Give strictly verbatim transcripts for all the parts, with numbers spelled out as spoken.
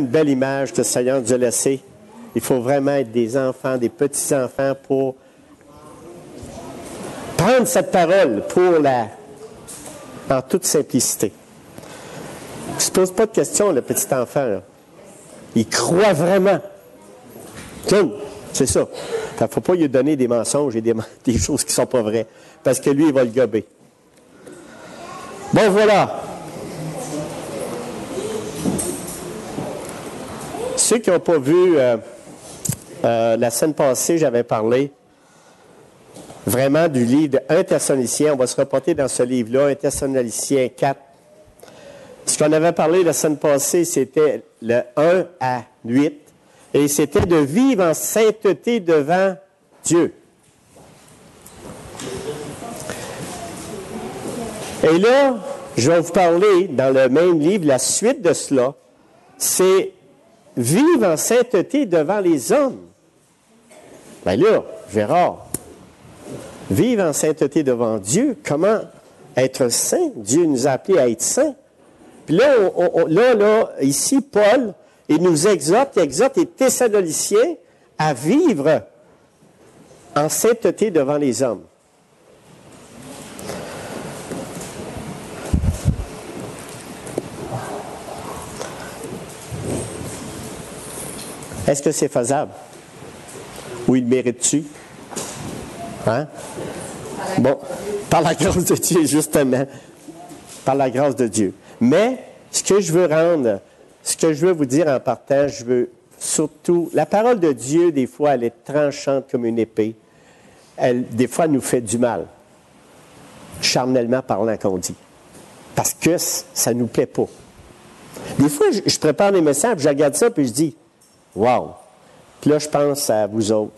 une belle image que le Seigneur nous a laissée. Il faut vraiment être des enfants, des petits-enfants pour prendre cette parole pour la, en toute simplicité. Il ne se pose pas de questions, le petit enfant. Là. Il croit vraiment. C'est ça. Il ne faut pas lui donner des mensonges et des, des choses qui ne sont pas vraies. Parce que lui, il va le gober. Bon, voilà. Ceux qui n'ont pas vu, euh, euh, la semaine passée, j'avais parlé vraiment du livre de un Thessaloniciens. On va se reporter dans ce livre-là, un Thessaloniciens quatre. Ce qu'on avait parlé la semaine passée, c'était le un à huit. Et c'était de vivre en sainteté devant Dieu. Et là, je vais vous parler, dans le même livre, la suite de cela, c'est vivre en sainteté devant les hommes. Bien là, Gérard, vivre en sainteté devant Dieu, comment être saint? Dieu nous a appelés à être saints. Puis là, on, on, là, là, ici, Paul, il nous exhorte, il exhorte les Thessaloniciens à vivre en sainteté devant les hommes. Est-ce que c'est faisable? Ou il mérite-tu? Hein? Bon, par la grâce de Dieu, justement. Par la grâce de Dieu. Mais, ce que je veux rendre, ce que je veux vous dire en partage, je veux surtout, la parole de Dieu, des fois, elle est tranchante comme une épée. Elle, des fois, elle nous fait du mal. Charnellement parlant, qu'on dit. Parce que ça ne nous plaît pas. Des fois, je, je prépare des messages, je regarde ça, puis je dis, wow! Puis là, je pense à vous autres.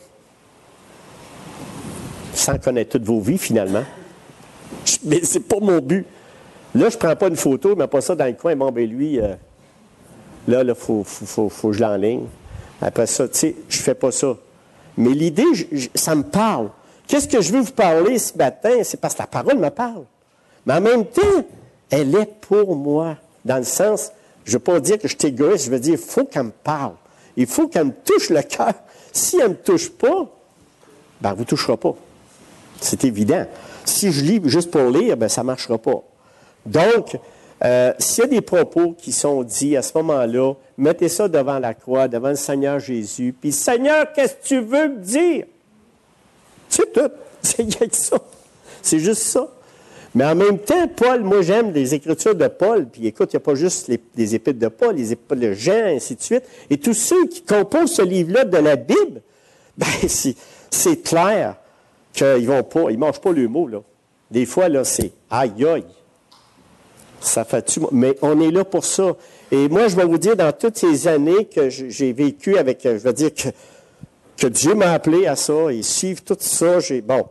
Sans connaître toutes vos vies, finalement. Mais c'est pas mon but. Là, je ne prends pas une photo, je ne mets pas ça dans le coin. Bon, ben lui, euh, là, il faut, faut, faut, faut que je l'enligne. Après ça, tu sais, je ne fais pas ça. Mais l'idée, je, je, ça me parle. Qu'est-ce que je veux vous parler ce matin? C'est parce que la parole me parle. Mais en même temps, elle est pour moi. Dans le sens, je ne veux pas dire que je suis égoïste, je veux dire, il faut qu'elle me parle. Il faut qu'elle me touche le cœur. Si elle ne me touche pas, ben, elle ne vous touchera pas. C'est évident. Si je lis juste pour lire, ben, ça ne marchera pas. Donc, euh, s'il y a des propos qui sont dits à ce moment-là, mettez ça devant la croix, devant le Seigneur Jésus, puis Seigneur, qu'est-ce que tu veux me dire? C'est tout. C'est rien que ça. C'est juste ça. Mais en même temps, Paul, moi j'aime les écritures de Paul, puis écoute, il n'y a pas juste les, les épîtres de Paul, les épîtres de Jean, ainsi de suite. Et tous ceux qui composent ce livre-là de la Bible, ben c'est, c'est clair qu'ils vont pas, ils ne mangent pas le mot, là. Des fois, là, c'est aïe aïe. Ça fait-tu. Mais on est là pour ça. Et moi, je vais vous dire, dans toutes ces années que j'ai vécu avec, je veux dire que, que Dieu m'a appelé à ça, et suivre tout ça, j'ai, bon,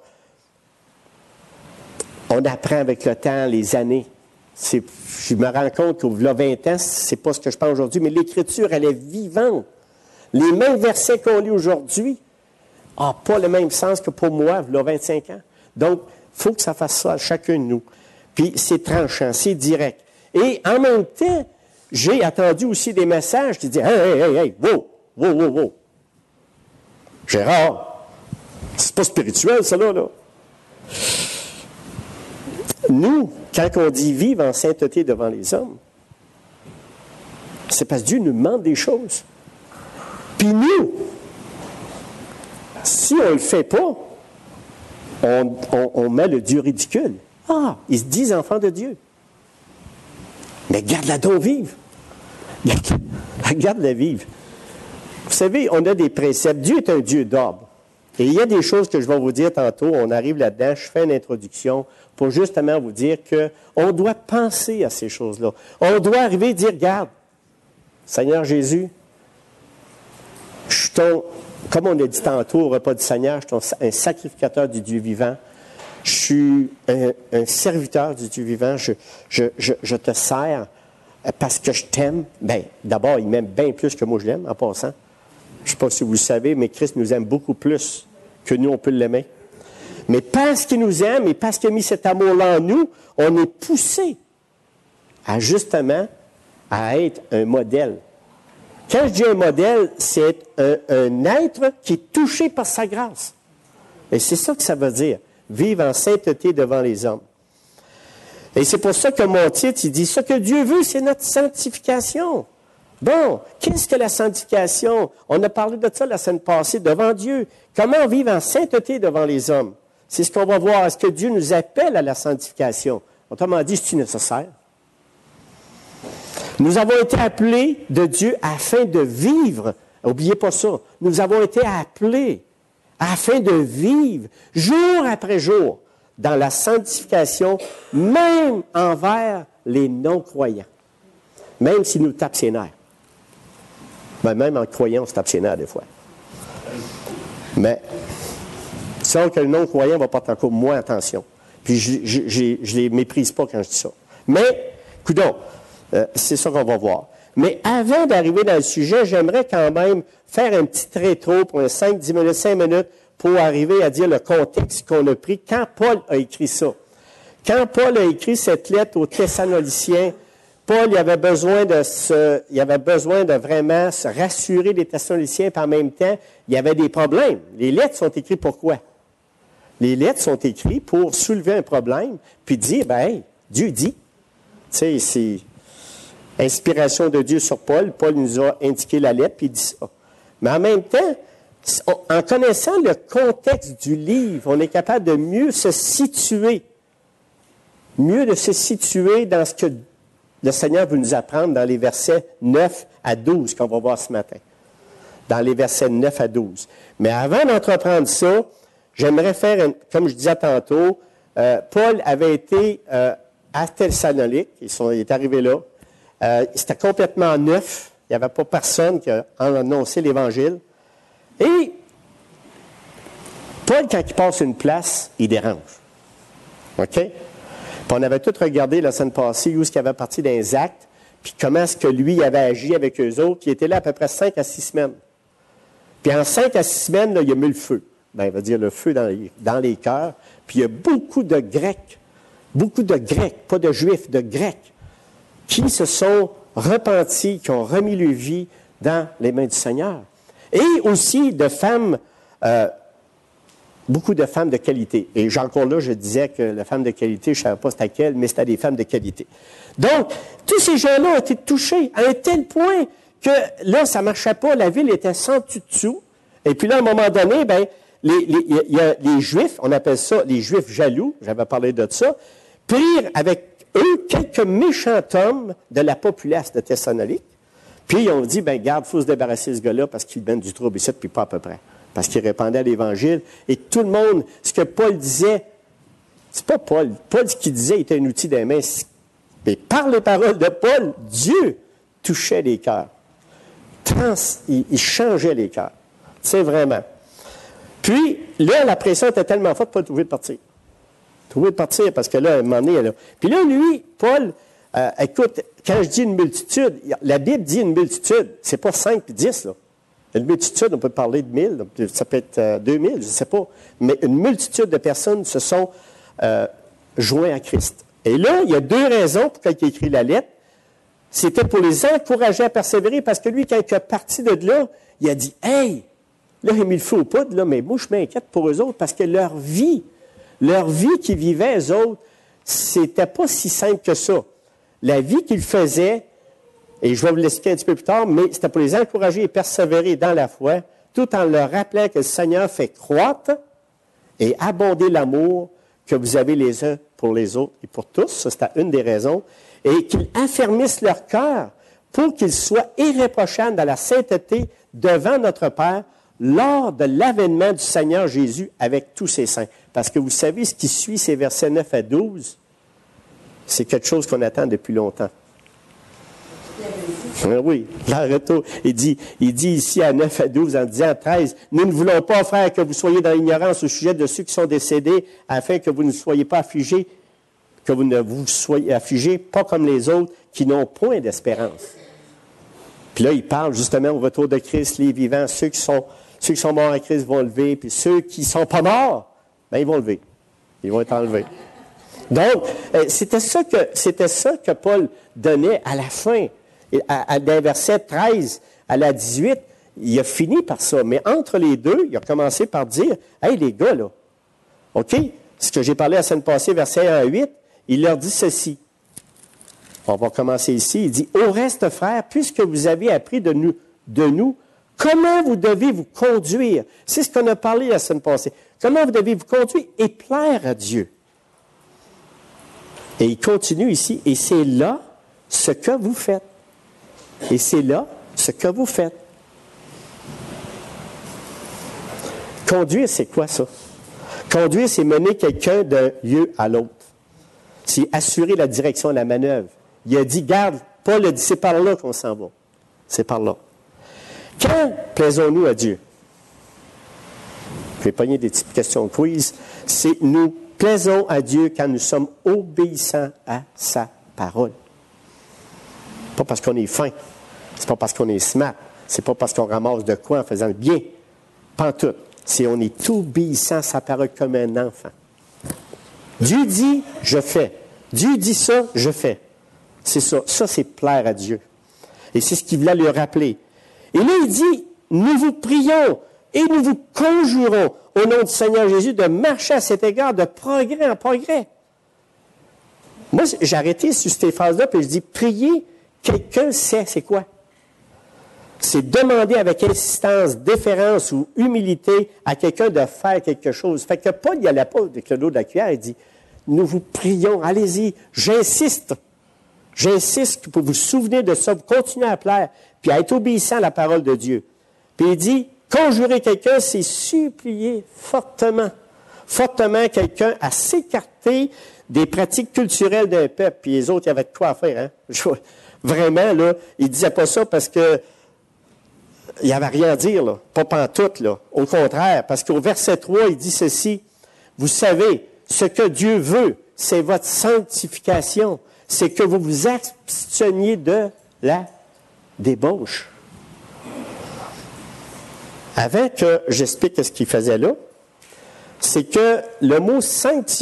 on apprend avec le temps, les années. C'est, je me rends compte qu'au vingt ans, c'est pas ce que je pense aujourd'hui, mais l'Écriture, elle est vivante. Les mêmes versets qu'on lit aujourd'hui n'ont pas le même sens que pour moi, il y a vingt-cinq ans. Donc, il faut que ça fasse ça à chacun de nous. Puis, c'est tranchant, c'est direct. Et en même temps, j'ai attendu aussi des messages qui disaient « Hey, hey, hey, hey, wow, wow, wow, wow. Gérard, c'est pas spirituel, ça, là, là. » Nous, quand on dit vivre en sainteté devant les hommes, c'est parce que Dieu nous demande des choses. Puis nous, si on ne le fait pas, on, on, on met le Dieu ridicule. Ah, ils se disent enfants de Dieu. Mais garde-la donc vive. Garde-la vive. Vous savez, on a des préceptes. Dieu est un Dieu d'ordre. Et il y a des choses que je vais vous dire tantôt. On arrive là-dedans, je fais une introduction pour justement vous dire qu'on doit penser à ces choses-là. On doit arriver et dire, regarde, Seigneur Jésus, je suis ton, comme on a dit tantôt au repas du Seigneur, je suis ton, un sacrificateur du Dieu vivant. Je suis un, un serviteur du Dieu vivant. Je, je, je, je te sers parce que je t'aime. Bien, d'abord, il m'aime bien plus que moi je l'aime, en passant. Je ne sais pas si vous le savez, mais Christ nous aime beaucoup plus que nous, on peut l'aimer. Mais parce qu'il nous aime et parce qu'il a mis cet amour-là en nous, on est poussé à justement à être un modèle. Quand je dis un modèle, c'est un, un être qui est touché par sa grâce. Et c'est ça que ça veut dire, vivre en sainteté devant les hommes. Et c'est pour ça que mon titre, il dit, ce que Dieu veut, c'est notre sanctification. Bon, qu'est-ce que la sanctification? On a parlé de ça la semaine passée, devant Dieu. Comment vivre en sainteté devant les hommes? C'est ce qu'on va voir. Est-ce que Dieu nous appelle à la sanctification? Autrement dit, c'est nécessaire. Nous avons été appelés de Dieu afin de vivre. N'oubliez pas ça. Nous avons été appelés afin de vivre jour après jour dans la sanctification, même envers les non-croyants. Même s'ils nous tapent ses nerfs. Ben, même en croyant, on se tape ses nerfs des fois. Mais, c'est que le non-croyant va porter encore moins attention. Puis, je ne les méprise pas quand je dis ça. Mais, coudonc, euh, c'est ça qu'on va voir. Mais avant d'arriver dans le sujet, j'aimerais quand même faire un petit rétro pour un cinq, dix minutes, cinq minutes pour arriver à dire le contexte qu'on a pris quand Paul a écrit ça. Quand Paul a écrit cette lettre aux Thessaloniciens, Paul il avait besoin de se, il avait besoin de vraiment se rassurer des Thessaloniciens, puis en même temps, il y avait des problèmes. Les lettres sont écrites pourquoi? Les lettres sont écrites pour soulever un problème, puis dire, ben, hey, Dieu dit. Tu sais, c'est inspiration de Dieu sur Paul. Paul nous a indiqué la lettre, puis il dit ça. Mais en même temps, en connaissant le contexte du livre, on est capable de mieux se situer, mieux de se situer dans ce que le Seigneur veut nous apprendre dans les versets neuf à douze qu'on va voir ce matin. Dans les versets neuf à douze. Mais avant d'entreprendre ça, j'aimerais faire, une, comme je disais tantôt, euh, Paul avait été euh, à Thessalonique, ils sont, il est arrivé là. Euh, c'était complètement neuf, il n'y avait pas personne qui a annoncé l'Évangile. Et Paul, quand il passe une place, il dérange. OK? Puis on avait tout regardé la semaine passée où est-ce qu'il avait parti dans les actes, puis comment est-ce que lui avait agi avec eux autres, puis il était là à peu près cinq à six semaines. Puis en cinq à six semaines, là, il a mis le feu. Ben, il va dire le feu dans les, dans les cœurs. Puis il y a beaucoup de Grecs, beaucoup de Grecs, pas de Juifs, de Grecs, qui se sont repentis, qui ont remis leur vie dans les mains du Seigneur. Et aussi de femmes, euh, beaucoup de femmes de qualité. Et encore là, je disais que la femme de qualité, je ne savais pas c'était laquelle, mais c'était des femmes de qualité. Donc, tous ces gens-là ont été touchés à un tel point que là, ça ne marchait pas, la ville était sans dessus. Et puis là, à un moment donné, ben, les, les, y a, les Juifs, on appelle ça les Juifs jaloux, j'avais parlé de ça, prirent avec eux quelques méchants hommes de la populace de Thessalonique. Puis ils ont dit, ben garde, il faut se débarrasser de ce gars-là parce qu'il mène du trouble ici, puis pas à peu près. Parce qu'il répandait l'Évangile. Et tout le monde, ce que Paul disait, c'est pas Paul. Paul, ce qu'il disait, était un outil des mains. Mais par les paroles de Paul, Dieu touchait les cœurs. Trans, il, il changeait les cœurs. C'est vraiment. Puis, là, la pression était tellement forte, Paul trouvait de partir. Trouver de partir, parce que là, à un moment donné, là. Puis là, lui, Paul, euh, écoute, quand je dis une multitude, la Bible dit une multitude, c'est pas cinq puis dix, là. Une multitude, on peut parler de mille, ça peut être euh, deux mille, je ne sais pas. Mais une multitude de personnes se sont euh, joints à Christ. Et là, il y a deux raisons pour lesquelles il a écrit la lettre. C'était pour les encourager à persévérer, parce que lui, quand il est parti de là, il a dit, « Hey, là, il a mis le feu aux poudres, là, mais moi, je m'inquiète pour eux autres, parce que leur vie, leur vie qu'ils vivaient, eux autres, c'était pas si simple que ça. La vie qu'ils faisaient, et je vais vous l'expliquer un petit peu plus tard, mais c'était pour les encourager et persévérer dans la foi, tout en leur rappelant que le Seigneur fait croître et abonder l'amour que vous avez les uns pour les autres et pour tous. Ça, c'était une des raisons. Et qu'ils affermissent leur cœur pour qu'ils soient irréprochables dans la sainteté devant notre Père lors de l'avènement du Seigneur Jésus avec tous ses saints. Parce que vous savez, ce qui suit ces versets neuf à douze, c'est quelque chose qu'on attend depuis longtemps. Oui, retour. Il dit, il dit ici à neuf à douze, en disant treize, « Nous ne voulons pas, frères, que vous soyez dans l'ignorance au sujet de ceux qui sont décédés, afin que vous ne soyez pas affligés, que vous ne vous soyez affligés, pas comme les autres, qui n'ont point d'espérance. » Puis là, il parle justement au retour de Christ, les vivants, ceux qui sont, ceux qui sont morts à Christ vont lever, puis ceux qui ne sont pas morts, bien, ils vont lever. Ils vont être enlevés. Donc, c'était ça que, c'était ça que Paul donnait à la fin. Et à, à, d'un verset treize à la dix-huit, il a fini par ça. Mais entre les deux, il a commencé par dire, « Hey, les gars, là, OK, ce que j'ai parlé la semaine passée, verset un à huit, il leur dit ceci. On va commencer ici. Il dit, « Au reste, frères, puisque vous avez appris de nous, de nous, comment vous devez vous conduire? » C'est ce qu'on a parlé la semaine passée. Comment vous devez vous conduire et plaire à Dieu. Et il continue ici, « Et c'est là ce que vous faites. » Et c'est là ce que vous faites. Conduire, c'est quoi ça? Conduire, c'est mener quelqu'un d'un lieu à l'autre. C'est assurer la direction de la manœuvre. Il a dit, garde, Paul a dit, c'est par là qu'on s'en va. C'est par là. Quand plaisons-nous à Dieu? Je vais pogner des petites questions quiz. C'est nous plaisons à Dieu quand nous sommes obéissants à sa parole. Pas parce qu'on est fin. C'est pas parce qu'on est smart. C'est pas parce qu'on ramasse de quoi en faisant le bien. Pas en tout. C'est on est obéissant à sa parole comme un enfant. Dieu dit, je fais. Dieu dit ça, je fais. C'est ça. Ça, c'est plaire à Dieu. Et c'est ce qu'il voulait lui rappeler. Et là, il dit, nous vous prions et nous vous conjurons au nom du Seigneur Jésus de marcher à cet égard de progrès en progrès. Moi, j'ai arrêté sur ces phrases-là, puis je dis, prier, quelqu'un sait, c'est quoi? C'est demander avec insistance, déférence ou humilité à quelqu'un de faire quelque chose. Fait que Paul, il n'allait pas avec le dos de la cuillère, il dit, nous vous prions, allez-y, j'insiste. J'insiste pour vous souvenir de ça, vous continuez à plaire, puis à être obéissant à la parole de Dieu. Puis il dit, conjurer quelqu'un, c'est supplier fortement, fortement quelqu'un à s'écarter des pratiques culturelles d'un peuple. Puis les autres, il y avait de quoi à faire. Hein? Vraiment, là, il ne disait pas ça parce que il n'y avait rien à dire, là. Pas pantoute, là. Au contraire, parce qu'au verset trois, il dit ceci, « Vous savez, ce que Dieu veut, c'est votre sanctification. C'est que vous vous absteniez de la débauche. » Avant que j'explique ce qu'il faisait là, c'est que le mot « sanctifier »,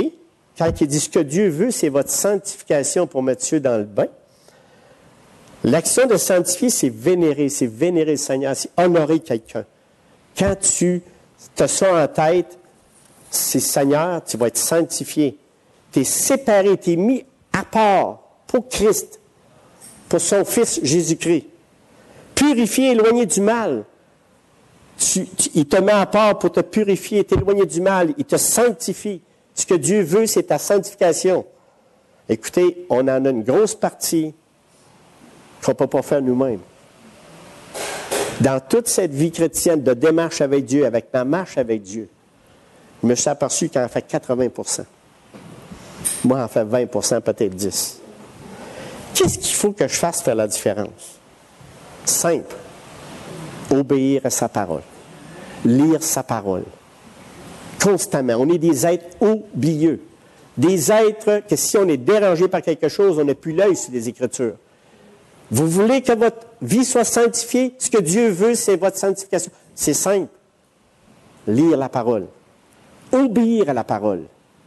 quand il dit « ce que Dieu veut, c'est votre sanctification pour mettre Dieu dans le bain », l'action de sanctifier, c'est vénérer, c'est vénérer le Seigneur, c'est honorer quelqu'un. Quand tu as ça en tête, c'est Seigneur, tu vas être sanctifié. Tu es séparé, tu es mis à part pour Christ, pour son Fils Jésus-Christ. Purifié, éloigné du mal. Tu, tu, il te met à part pour te purifier, t'éloigner du mal, il te sanctifie. Ce que Dieu veut, c'est ta sanctification. Écoutez, on en a une grosse partie qu'on ne peut pas faire nous-mêmes. Dans toute cette vie chrétienne de démarche avec Dieu, avec ma marche avec Dieu, je me suis aperçu qu'elle en fait quatre-vingts pour cent. Moi, en fait vingt pour cent, peut-être dix. Qu'est-ce qu'il faut que je fasse pour faire la différence? Simple. Obéir à sa parole. Lire sa parole. Constamment. On est des êtres oublieux. Des êtres que si on est dérangé par quelque chose, on n'a plus l'œil sur les Écritures. Vous voulez que votre vie soit sanctifiée? Ce que Dieu veut, c'est votre sanctification. C'est simple. Lire la parole. Obéir à la parole.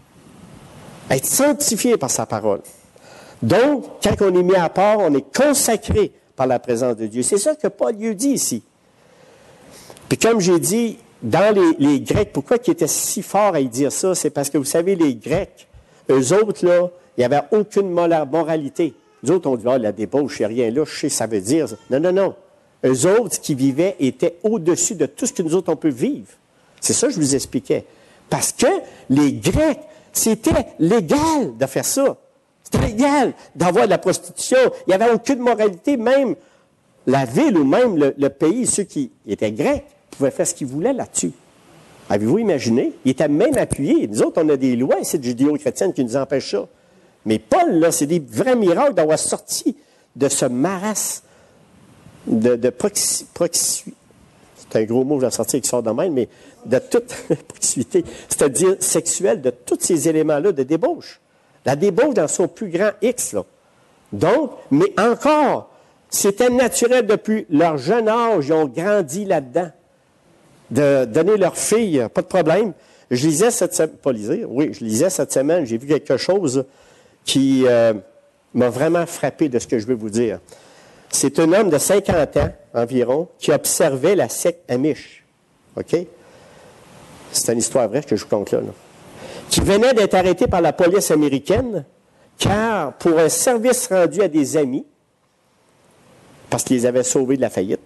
Être sanctifié par sa parole. Donc, quand on est mis à part, on est consacré par la présence de Dieu. C'est ça que Paul lui dit ici. Puis comme j'ai dit, dans les, les Grecs, pourquoi ils étaient si forts à y dire ça? C'est parce que vous savez, les Grecs, eux autres, là, il n'y avait aucune moralité. Nous autres, on dit, ah, la débauche, c'est rien là, je sais, ça veut dire. Non, non, non. Eux autres qui vivaient étaient au-dessus de tout ce que nous autres, on peut vivre. C'est ça que je vous expliquais. Parce que les Grecs, c'était légal de faire ça. C'était légal d'avoir de la prostitution. Il n'y avait aucune moralité. Même la ville ou même le, le pays, ceux qui étaient grecs, pouvaient faire ce qu'ils voulaient là-dessus. Avez-vous imaginé? Ils étaient même appuyés. Nous autres, on a des lois ici de judéo-chrétiennes qui nous empêchent ça. Mais Paul, là, c'est des vrais miracles d'avoir sorti de ce marasme de, de proxi, proxi, c'est un gros mot que je vais sortir qui sort de même, mais de toute proximité, c'est-à-dire sexuelle, de tous ces éléments-là de débauche. La débauche dans son plus grand X, là. Donc, mais encore, c'était naturel depuis leur jeune âge, ils ont grandi là-dedans. De donner leur fille, pas de problème. Je lisais cette semaine, pas lisais, oui, je lisais cette semaine, j'ai vu quelque chose qui euh, m'a vraiment frappé de ce que je veux vous dire. c'est un homme de cinquante ans environ qui observait la secte Amish. OK? C'est une histoire vraie que je vous conte là, là. Qui venait d'être arrêté par la police américaine, car pour un service rendu à des amis, parce qu'ils les avaient sauvés de la faillite,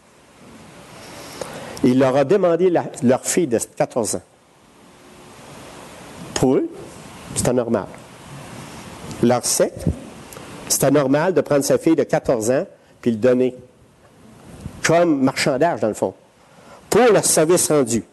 il leur a demandé la, leur fille de quatorze ans. Pour eux, c'était normal. Leur secte, c'était normal de prendre sa fille de quatorze ans puis le donner comme marchandage, dans le fond, pour leur service rendu.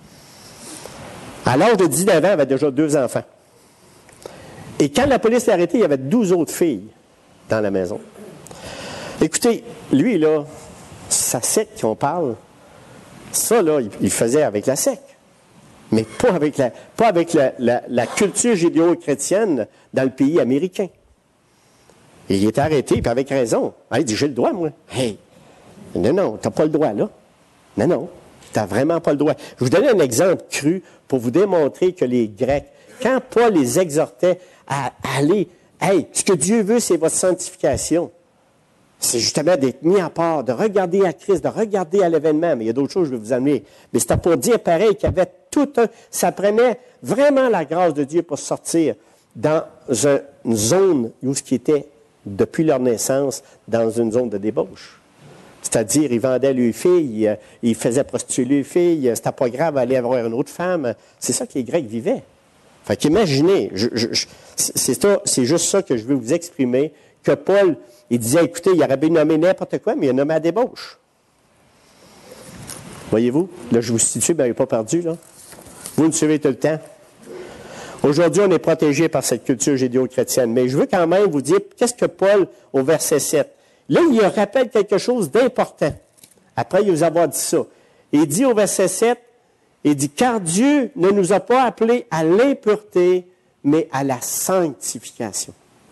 À l'âge de dix-neuf ans, il avait déjà deux enfants. Et quand la police l'a arrêté, il y avait douze autres filles dans la maison. Écoutez, lui, là, sa secte qu'on parle, ça, là, il, il faisait avec la secte. Mais pas avec la, pas avec la, la, la culture judéo-chrétienne dans le pays américain. Et il est arrêté, puis avec raison. Ah, il dit, j'ai le droit, moi. Hey, non, non, tu n'as pas le droit, là. Non, non, tu n'as vraiment pas le droit. Je vous donne un exemple cru pour vous démontrer que les Grecs, quand Paul les exhortait à aller, hey, ce que Dieu veut, c'est votre sanctification. C'est justement d'être mis à part, de regarder à Christ, de regarder à l'événement. Mais il y a d'autres choses que je vais vous amener. Mais c'était pour dire pareil qu'il y avait tout un... Ça prenait vraiment la grâce de Dieu pour sortir dans une zone où ce qui était, depuis leur naissance, dans une zone de débauche. C'est-à-dire, ils vendaient leurs filles, ils faisaient prostituer leurs filles, c'était pas grave d'aller avoir une autre femme. C'est ça que les Grecs vivaient. Fait qu'imaginez, je, je, je, c'est, ça, c'est juste ça que je veux vous exprimer, que Paul, il disait, écoutez, il aurait bien nommé n'importe quoi, mais il a nommé à débauche. Voyez-vous? Là, je vous situe, bien, il n'est pas perdu, là. Vous me suivez tout le temps. Aujourd'hui, on est protégé par cette culture judéo-chrétienne, mais je veux quand même vous dire, qu'est-ce que Paul, au verset sept, là, il rappelle quelque chose d'important. Après, il vous avoir dit ça. Il dit au verset sept, il dit, car Dieu ne nous a pas appelés à l'impureté, mais à la sanctification.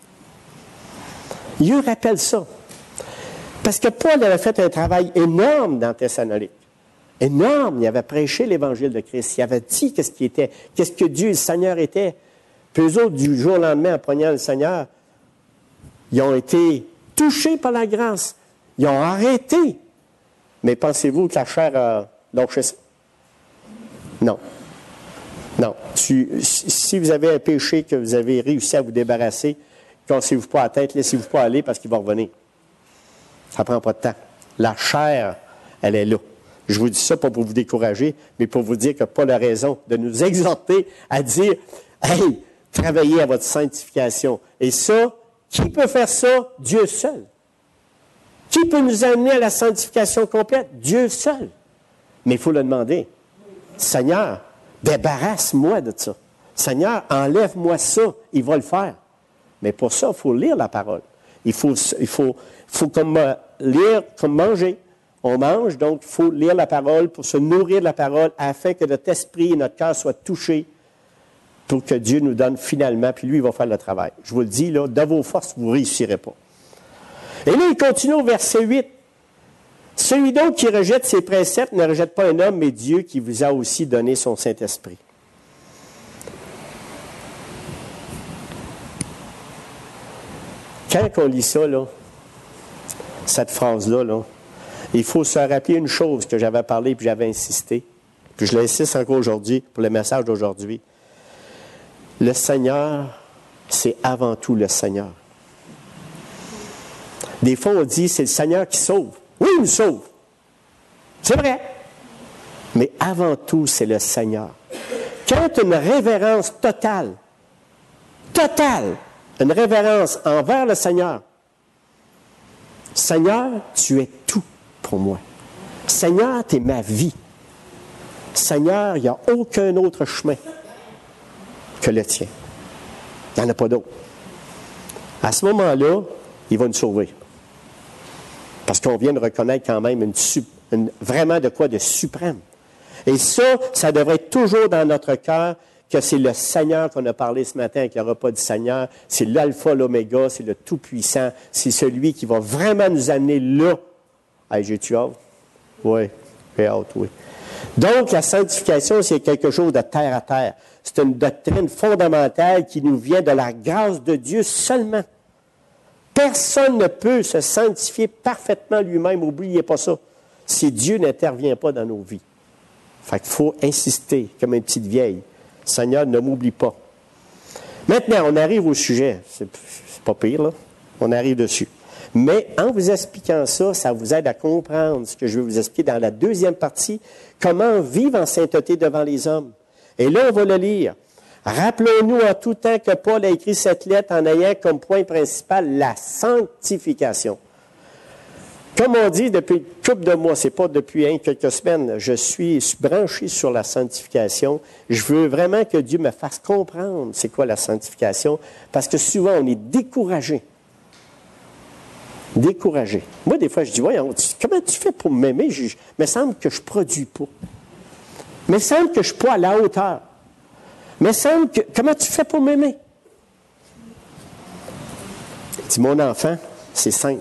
Il rappelle ça. Parce que Paul avait fait un travail énorme dans Thessalonique. Énorme. Il avait prêché l'Évangile de Christ. Il avait dit qu'est-ce qui était, qu'est-ce que Dieu, le Seigneur était. Puis eux autres, du jour au lendemain, en pognant le Seigneur, ils ont été touchés par la grâce. Ils ont arrêté. Mais pensez-vous que la chair a lâché ça? Non. Non. Si, si vous avez un péché que vous avez réussi à vous débarrasser, cassez-vous pas la tête, laissez-vous pas aller parce qu'il va revenir. Ça ne prend pas de temps. La chair, elle est là. Je vous dis ça pas pour vous décourager, mais pour vous dire que Paul a raison de nous exhorter à dire, hey, travaillez à votre sanctification. Et ça, qui peut faire ça? Dieu seul. Qui peut nous amener à la sanctification complète? Dieu seul. Mais il faut le demander. Seigneur, débarrasse-moi de ça. Seigneur, enlève-moi ça. Il va le faire. Mais pour ça, il faut lire la parole. Il faut, il faut, faut comme euh, lire, comme manger. On mange, donc il faut lire la parole pour se nourrir de la parole afin que notre esprit et notre cœur soient touchés pour que Dieu nous donne finalement, puis lui, il va faire le travail. Je vous le dis, là, de vos forces, vous ne réussirez pas. Et là, il continue au verset huit. Celui donc qui rejette ses préceptes ne rejette pas un homme, mais Dieu qui vous a aussi donné son Saint-Esprit. Quand on lit ça, là, cette phrase-là, là, il faut se rappeler une chose que j'avais parlé puis j'avais insisté, puis je l'insiste encore aujourd'hui pour le message d'aujourd'hui. Le Seigneur, c'est avant tout le Seigneur. Des fois, on dit, c'est le Seigneur qui sauve. Oui, il nous sauve. C'est vrai. Mais avant tout, c'est le Seigneur. Quand une révérence totale, totale, une révérence envers le Seigneur, Seigneur, tu es tout pour moi. Seigneur, tu es ma vie. Seigneur, il n'y a aucun autre chemin que le tien. Il n'y en a pas d'autre. À ce moment-là, il va nous sauver. Parce qu'on vient de reconnaître quand même une, une, vraiment de quoi de suprême. Et ça, ça devrait être toujours dans notre cœur que c'est le Seigneur qu'on a parlé ce matin avec le repas du Seigneur. C'est l'alpha, l'oméga, c'est le Tout-Puissant. C'est celui qui va vraiment nous amener là. Hey, j'ai-tu hâte? Oui, j'ai hâte, oui. Donc, la sanctification, c'est quelque chose de terre à terre. C'est une doctrine fondamentale qui nous vient de la grâce de Dieu seulement. Personne ne peut se sanctifier parfaitement lui-même. N'oubliez pas ça. Si Dieu n'intervient pas dans nos vies. Fait qu'il faut insister, comme une petite vieille. Seigneur, ne m'oublie pas. Maintenant, on arrive au sujet. C'est, c'est pas pire, là. On arrive dessus. Mais en vous expliquant ça, ça vous aide à comprendre ce que je vais vous expliquer dans la deuxième partie, comment vivre en sainteté devant les hommes. Et là, on va le lire. Rappelons-nous en tout temps que Paul a écrit cette lettre en ayant comme point principal la sanctification. Comme on dit depuis une couple de mois, c'est pas depuis hein, quelques semaines, je suis branché sur la sanctification. Je veux vraiment que Dieu me fasse comprendre c'est quoi la sanctification, parce que souvent on est découragé. Découragé. Moi, des fois, je dis, voyons, comment tu fais pour m'aimer? Je, il me semble que je ne produis pas. Il me semble que je ne suis pas à la hauteur. Il me semble que, comment tu fais pour m'aimer? Il dit, mon enfant, c'est simple.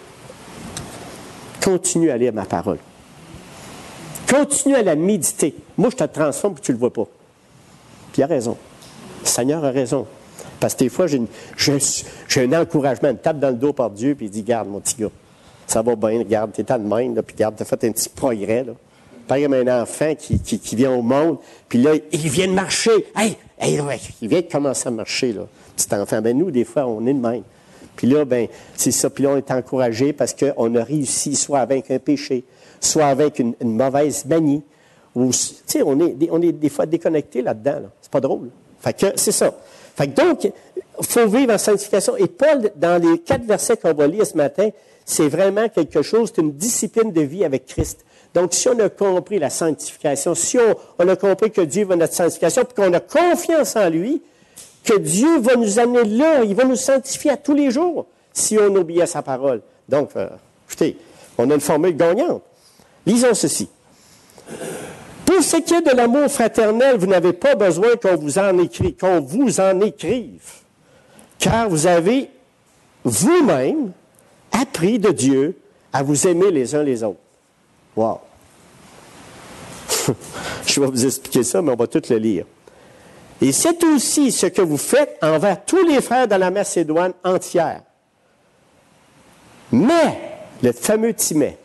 Continue à lire ma parole. Continue à la méditer. Moi, je te transforme et tu ne le vois pas. Puis il a raison. Le Seigneur a raison. Parce que des fois, j'ai, une, j'ai, j'ai un encouragement, une tape dans le dos par Dieu, puis il dit, garde, mon petit gars, ça va bien, regarde, t'es à de même, là, puis regarde, t'as fait un petit progrès, là. Pareil comme un enfant qui, qui, qui vient au monde, puis là, il vient de marcher. Hey, hey, ouais, il vient de commencer à marcher, là. Petit enfant. Ben, nous, des fois, on est de même. Puis là, ben, c'est ça. Puis là, on est encouragé parce qu'on a réussi soit avec un péché, soit avec une, une mauvaise manie. Ou, tu sais, on est, on est des fois déconnecté là-dedans, là. C'est pas drôle. Fait que, c'est ça. Fait que donc, il faut vivre en sanctification. Et Paul, dans les quatre versets qu'on va lire ce matin, c'est vraiment quelque chose, c'est une discipline de vie avec Christ. Donc, si on a compris la sanctification, si on, on a compris que Dieu veut notre sanctification, puis qu'on a confiance en lui, que Dieu va nous amener là, il va nous sanctifier à tous les jours, si on obéit à sa parole. Donc, euh, écoutez, on a une formule gagnante. Lisons ceci. Pour ce qui est de l'amour fraternel, vous n'avez pas besoin qu'on vous en écrive, qu'on vous en écrive, car vous avez vous-même appris de Dieu à vous aimer les uns les autres. Wow! Je vais vous expliquer ça, mais on va tout le lire. Et c'est aussi ce que vous faites envers tous les frères de la Macédoine entière. Mais, le fameux Timée,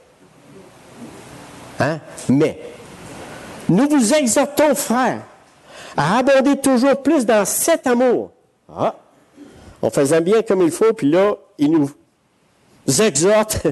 hein? Mais, nous vous exhortons, frères, à abonder toujours plus dans cet amour. Ah! On faisait bien comme il faut, puis là, il nous exhorte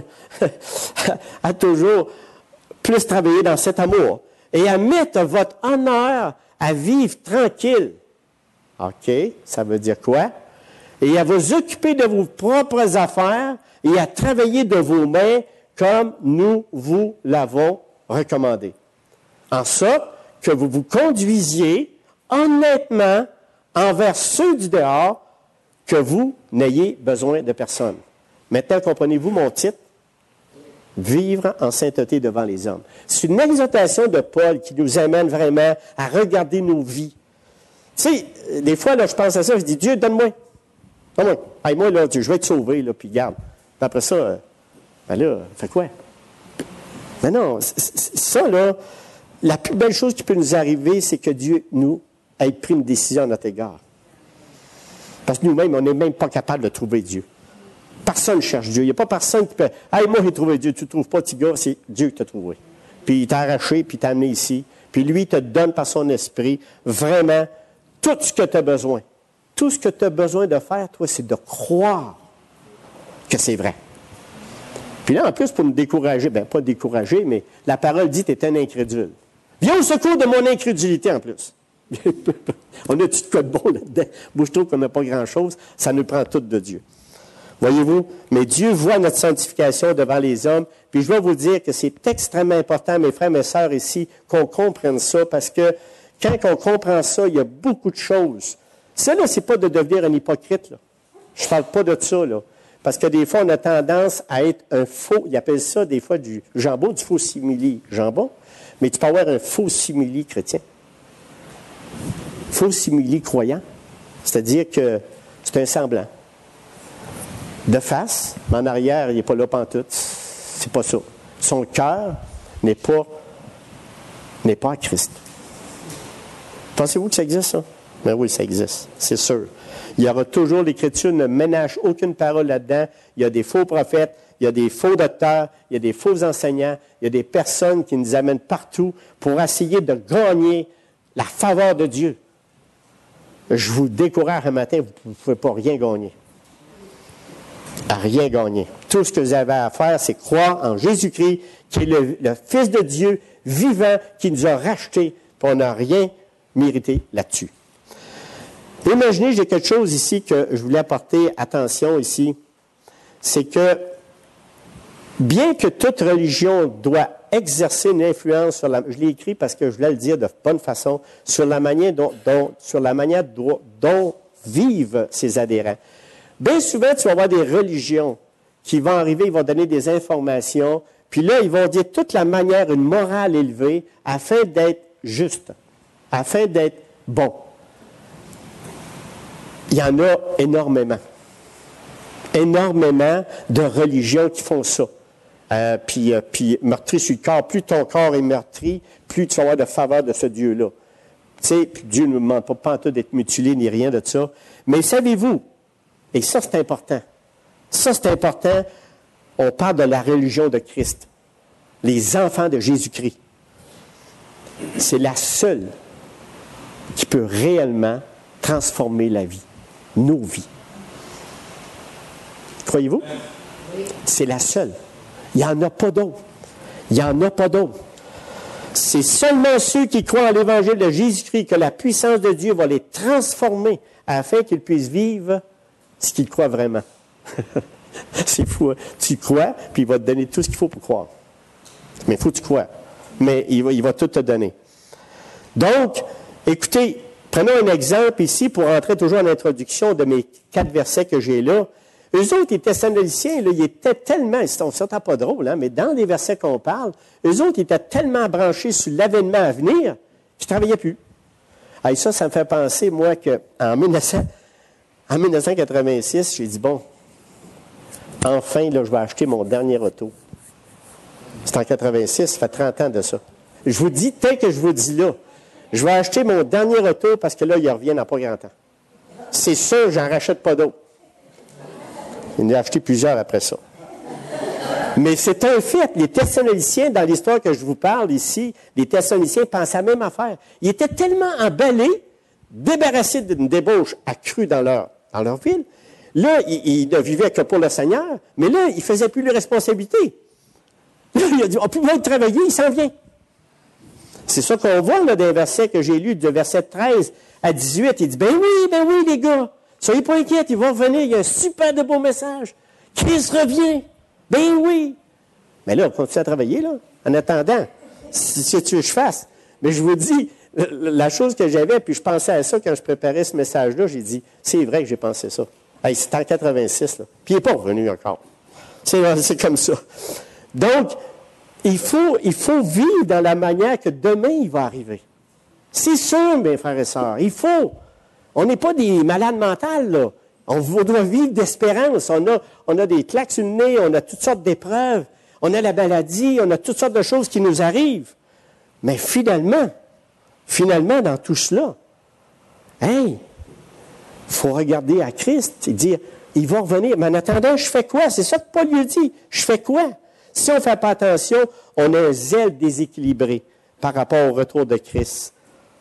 à toujours plus travailler dans cet amour et à mettre votre honneur à vivre tranquille. OK, ça veut dire quoi? Et à vous occuper de vos propres affaires et à travailler de vos mains comme nous vous l'avons recommandé. En sorte que vous vous conduisiez honnêtement envers ceux du dehors, que vous n'ayez besoin de personne. Maintenant, comprenez-vous mon titre? Vivre en sainteté devant les hommes. C'est une exhortation de Paul qui nous amène vraiment à regarder nos vies. Tu sais, des fois, là, je pense à ça, je dis, Dieu, donne-moi. Donne-moi. Hey, moi, là, Dieu, je vais te sauver, là, puis garde. Puis après ça, euh, ben là, fais quoi? Mais non, c'est, c'est, ça, là, la plus belle chose qui peut nous arriver, c'est que Dieu nous ait pris une décision à notre égard. Parce que nous-mêmes, on n'est même pas capable de trouver Dieu. Personne ne cherche Dieu. Il n'y a pas personne qui peut... « Hey, moi, j'ai trouvé Dieu. Tu ne trouves pas, petit gars, c'est Dieu qui t'a trouvé. » Puis il t'a arraché, puis il t'a amené ici. Puis lui, il te donne par son esprit vraiment tout ce que tu as besoin. Tout ce que tu as besoin de faire, toi, c'est de croire que c'est vrai. Puis là, en plus, pour nous décourager, bien, pas décourager, mais la parole dit, tu es un incrédule. Viens au secours de mon incrédulité, en plus. On a tout de quoi de bon là-dedans. Moi, je trouve qu'on n'a pas grand-chose. Ça nous prend tout de Dieu. Voyez-vous? Mais Dieu voit notre sanctification devant les hommes. Puis je vais vous dire que c'est extrêmement important, mes frères, mes sœurs ici, qu'on comprenne ça, parce que quand on comprend ça, il y a beaucoup de choses. Ça, là, c'est pas de devenir un hypocrite, là. Je parle pas de ça, là. Parce que des fois, on a tendance à être un faux, ils appellent ça des fois du jambon, du faux simili jambon, mais tu peux avoir un faux simili chrétien. Faux simili croyant. C'est-à-dire que c'est un semblant. De face, mais en arrière, il n'est pas là pantoute. C'est pas ça. Son cœur n'est pas, n'est pas à Christ. Pensez-vous que ça existe, ça? Mais oui, ça existe, c'est sûr. Il y aura toujours, l'Écriture ne ménage aucune parole là-dedans. Il y a des faux prophètes, il y a des faux docteurs, il y a des faux enseignants, il y a des personnes qui nous amènent partout pour essayer de gagner la faveur de Dieu. Je vous décourage un matin, vous ne pouvez pas rien gagner. À rien gagner. Tout ce que vous avez à faire, c'est croire en Jésus-Christ, qui est le, le Fils de Dieu vivant, qui nous a rachetés, puis on n'a rien mérité là-dessus. Imaginez, j'ai quelque chose ici que je voulais apporter attention ici. C'est que, bien que toute religion doit exercer une influence sur la... Je l'ai écrit parce que je voulais le dire de bonne façon, sur la manière dont, dont, sur la manière dont, dont vivent ses adhérents. Bien souvent, tu vas avoir des religions qui vont arriver, ils vont donner des informations, puis là, ils vont dire toute la manière, une morale élevée, afin d'être juste, afin d'être bon. Il y en a énormément. Énormément de religions qui font ça. Euh, puis, euh, puis, meurtri sur le corps, plus ton corps est meurtri, plus tu vas avoir de faveur de ce Dieu-là. Tu sais, puis Dieu ne nous demande pas, pas en tout d'être mutilé, ni rien de ça. Mais savez-vous, et ça c'est important, ça c'est important, on parle de la religion de Christ. Les enfants de Jésus-Christ. C'est la seule qui peut réellement transformer la vie, nos vies. Croyez-vous? C'est la seule. Il n'y en a pas d'autre. Il n'y en a pas d'autre. C'est seulement ceux qui croient en l'Évangile de Jésus-Christ que la puissance de Dieu va les transformer afin qu'ils puissent vivre ce qu'ils croient vraiment. C'est fou, hein? Tu crois, puis il va te donner tout ce qu'il faut pour croire. Mais il faut que tu crois. Mais il va, il va tout te donner. Donc, écoutez, prenons un exemple ici pour entrer toujours en introduction de mes quatre versets que j'ai là. Eux autres, les Thessaloniciens, là, ils étaient tellement, c'est pas drôle, hein, mais dans les versets qu'on parle, eux autres, ils étaient tellement branchés sur l'avènement à venir qu'ils ne travaillaient plus. Ah, et ça, ça me fait penser, moi, qu'en mille neuf cent quatre-vingt-six, j'ai dit, bon, enfin, là, je vais acheter mon dernier auto. C'est en quatre-vingt-six, ça fait trente ans de ça. Je vous dis, tel que je vous dis là, je vais acheter mon dernier auto parce que là, il revient dans pas grand temps. C'est sûr, j'en rachète pas d'autres. Il en a acheté plusieurs après ça. Mais c'est un fait. Les Thessaloniciens, dans l'histoire que je vous parle ici, les Thessaloniciens pensaient à la même affaire. Ils étaient tellement emballés, débarrassés d'une débauche accrue dans leur, dans leur ville. Là, ils, ils ne vivaient que pour le Seigneur, mais là, ils ne faisaient plus les responsabilités. Là, il a dit, on peut même travailler, il s'en vient. C'est ça qu'on voit là, dans les versets que j'ai lus, de verset treize à dix-huit. Il dit, ben oui, ben oui, les gars, soyez pas inquiets, ils vont revenir, il y a un super de beau message. Christ revient. Ben oui. Mais là, on continue à travailler, là, en attendant. Si, si tu veux que je fasse. Mais je vous dis, la chose que j'avais, puis je pensais à ça quand je préparais ce message-là, j'ai dit, c'est vrai que j'ai pensé ça. Hey, c'est en quatre-vingt-six, là. Puis il n'est pas revenu encore. C'est, c'est comme ça. Donc, il faut, il faut vivre dans la manière que demain, il va arriver. C'est sûr, mes frères et sœurs, il faut. On n'est pas des malades mentales, là. On doit vivre d'espérance. On a, on a des claques sur le nez, on a toutes sortes d'épreuves, on a la maladie, on a toutes sortes de choses qui nous arrivent. Mais finalement, finalement, dans tout cela, hey, il faut regarder à Christ et dire, il va revenir. Mais en attendant, je fais quoi? C'est ça que Paul lui dit. Je fais quoi? Si on ne fait pas attention, on a un zèle déséquilibré par rapport au retour de Christ.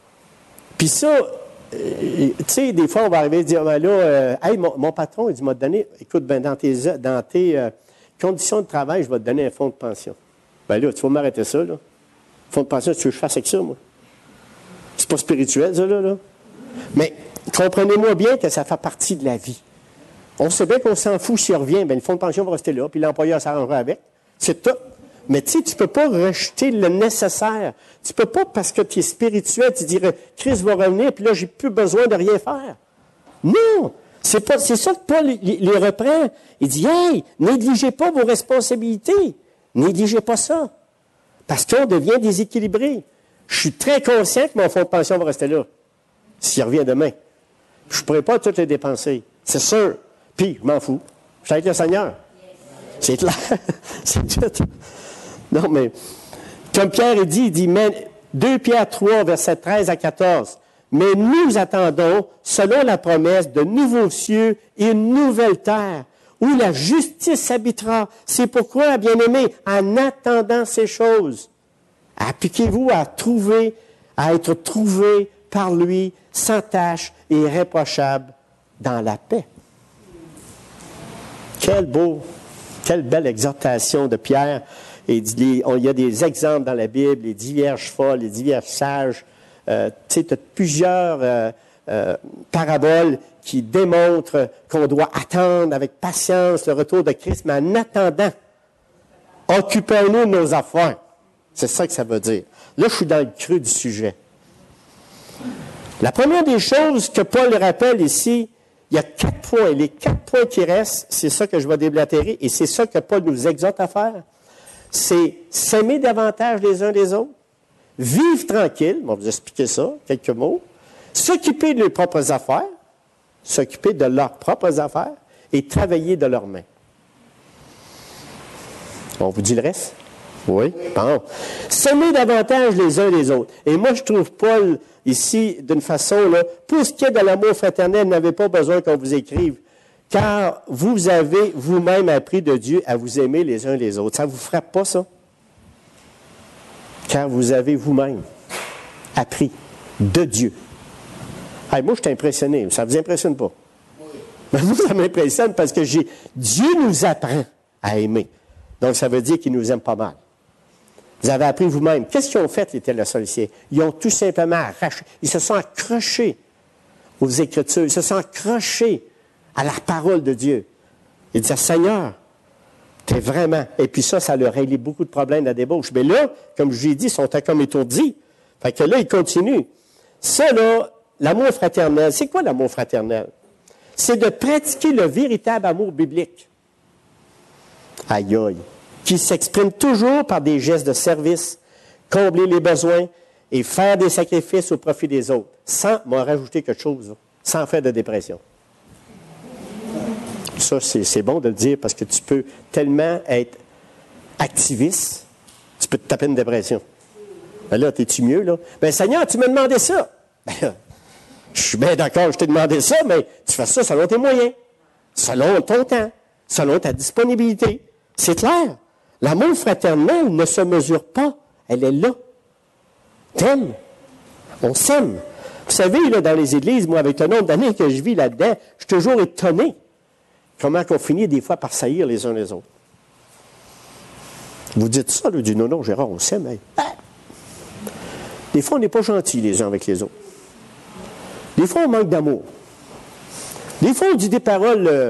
Puis ça, Euh, tu sais, des fois, on va arriver et dire, ben là, euh, hey, mon, mon patron, il dit, m'a donné, écoute, ben, dans tes, dans tes euh, conditions de travail, je vais te donner un fonds de pension. Ben là, tu vas m'arrêter ça, là. Fonds de pension, tu veux que je fasse avec ça, moi? C'est pas spirituel, ça, là, là. Mais comprenez-moi bien que ça fait partie de la vie. On sait bien qu'on s'en fout s'il revient, ben le fonds de pension va rester là, puis l'employeur s'arrangera avec. C'est tout. Mais tu sais, tu ne peux pas rejeter le nécessaire. Tu ne peux pas, parce que tu es spirituel, tu dirais, Christ va revenir, puis là, j'ai plus besoin de rien faire. Non! C'est, pas, c'est ça que Paul les, les reprend. Il dit, hey, négligez pas vos responsabilités. Négligez pas ça. Parce qu'on devient déséquilibré. Je suis très conscient que mon fonds de pension va rester là. S'il revient demain. Je ne pourrai pas toutes les dépenser. C'est sûr. Puis, je m'en fous. Je suis avec le Seigneur. C'est clair. C'est tout. Non, mais, comme Pierre dit, il dit, mais deux Pierre trois, versets treize à quatorze. Mais nous attendons, selon la promesse, de nouveaux cieux et une nouvelle terre, où la justice habitera. C'est pourquoi, bien-aimés, en attendant ces choses, appliquez-vous à trouver, à être trouvé par lui, sans tache et irréprochable, dans la paix. Quel beau, quelle belle exhortation de Pierre. Et il y a des exemples dans la Bible, les dix vierges folles, les dix vierges sages. Euh, tu sais, tu as plusieurs euh, euh, paraboles qui démontrent qu'on doit attendre avec patience le retour de Christ, mais en attendant, occupons-nous de nos affaires. C'est ça que ça veut dire. Là, je suis dans le creux du sujet. La première des choses que Paul rappelle ici, il y a quatre points. Les quatre points qui restent, c'est ça que je vais déblatérer, et c'est ça que Paul nous exhorte à faire. C'est s'aimer davantage les uns les autres, vivre tranquille, on va vous expliquer ça, quelques mots, s'occuper de leurs propres affaires, s'occuper de leurs propres affaires et travailler de leurs mains. On vous dit le reste? Oui? Bon. S'aimer davantage les uns les autres. Et moi, je trouve Paul ici, d'une façon, là, pour ce qui est de l'amour fraternel, vous n'avez pas besoin qu'on vous écrive, car vous avez vous-même appris de Dieu à vous aimer les uns les autres. Ça ne vous frappe pas, ça? Car vous avez vous-même appris de Dieu. Hey, moi, je suis impressionné. Ça ne vous impressionne pas? Oui. Moi, ça m'impressionne parce que j'ai Dieu nous apprend à aimer. Donc, ça veut dire qu'il nous aime pas mal. Vous avez appris vous-même. Qu'est-ce qu'ils ont fait, les tels soliciers? Ils ont tout simplement arraché. Ils se sont accrochés aux Écritures. Ils se sont accrochés à la parole de Dieu. Ils disaient, Seigneur, t'es vraiment... Et puis ça, ça leur réglait beaucoup de problèmes de la débauche. Mais là, comme je vous ai dit, ils sont comme étourdis. Fait que là, ils continuent. Ça, là, l'amour fraternel, c'est quoi l'amour fraternel? C'est de pratiquer le véritable amour biblique. Aïe, aïe. Qui s'exprime toujours par des gestes de service, combler les besoins et faire des sacrifices au profit des autres, sans m'en rajouter quelque chose, là, sans faire de dépression. Ça, c'est, c'est bon de le dire parce que tu peux tellement être activiste, tu peux te taper une dépression. Ben là, t'es-tu mieux, là? Ben, Seigneur, tu m'as demandé ça. Ben là, je suis bien d'accord, je t'ai demandé ça, mais tu fais ça selon tes moyens, selon ton temps, selon ta disponibilité. C'est clair. L'amour fraternel ne se mesure pas. Elle est là. T'aimes. On s'aime. Vous savez, là, dans les églises, moi, avec le nombre d'années que je vis là-dedans, je suis toujours étonné comment on finit des fois par saillir les uns les autres. Vous dites ça, là, du non, non, Gérard, on s'aime. Hey. Ah! Des fois, on n'est pas gentils les uns avec les autres. Des fois, on manque d'amour. Des fois, on dit des paroles euh,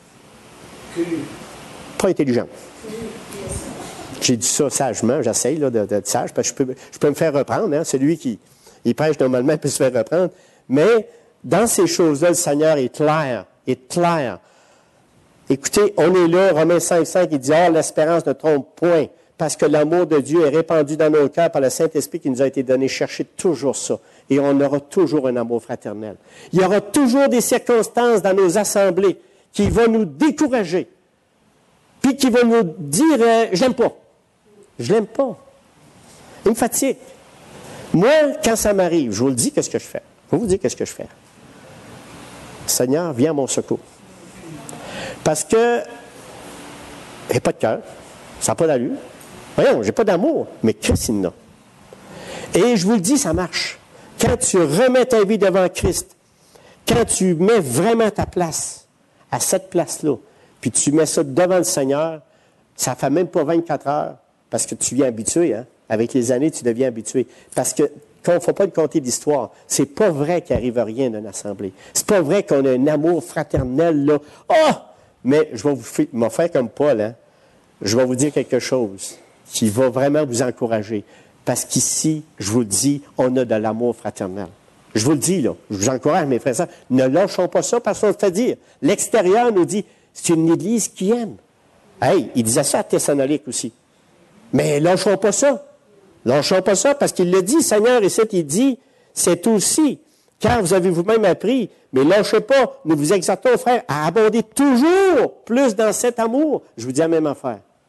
pas intelligentes. J'ai dit ça sagement, j'essaye là, d'être sage, parce que je peux, je peux me faire reprendre. Hein, celui qui il prêche normalement peut se faire reprendre. Mais dans ces choses-là, le Seigneur est clair, est clair. Écoutez, on est là, Romains cinq, cinq, il dit « Or, l'espérance ne trompe point, parce que l'amour de Dieu est répandu dans nos cœurs par le Saint-Esprit qui nous a été donné. Cherchez toujours ça. Et on aura toujours un amour fraternel. Il y aura toujours des circonstances dans nos assemblées qui vont nous décourager, puis qui vont nous dire euh, « Je l'aime pas. Je l'aime pas. Il me fatigue. » Moi, quand ça m'arrive, je vous le dis, qu'est-ce que je fais? Je vais vous dire qu'est-ce que je fais. Seigneur, viens à mon secours. Parce que j'ai pas de cœur, ça n'a pas d'allure. Voyons, j'ai pas d'amour, mais Christ, il en a. Et je vous le dis, ça marche. Quand tu remets ta vie devant Christ, quand tu mets vraiment ta place à cette place-là, puis tu mets ça devant le Seigneur, ça ne fait même pas vingt-quatre heures, parce que tu viens habitué, hein? Avec les années, tu deviens habitué. Parce que, quand il ne faut pas te conter d'histoire, c'est pas vrai qu'il n'arrive rien d'une assemblée. C'est pas vrai qu'on a un amour fraternel, là. Oh! Mais je vais vous faire, faire comme Paul, hein? Je vais vous dire quelque chose qui va vraiment vous encourager. Parce qu'ici, je vous le dis, on a de l'amour fraternel. Je vous le dis, là. Je vous encourage, mes frères et sœurs. Ne lâchons pas ça parce qu'on se fait dire. L'extérieur nous dit, c'est une église qui aime. Hey, il disait ça à Thessalonique aussi. Mais lâchons pas ça. Lâchons pas ça parce qu'il le dit, Seigneur, et c'est, il dit, c'est aussi, car vous avez vous-même appris, mais lâchez pas, nous vous exhortons, frères, à abonder toujours plus dans cet amour. Je vous dis la même affaire.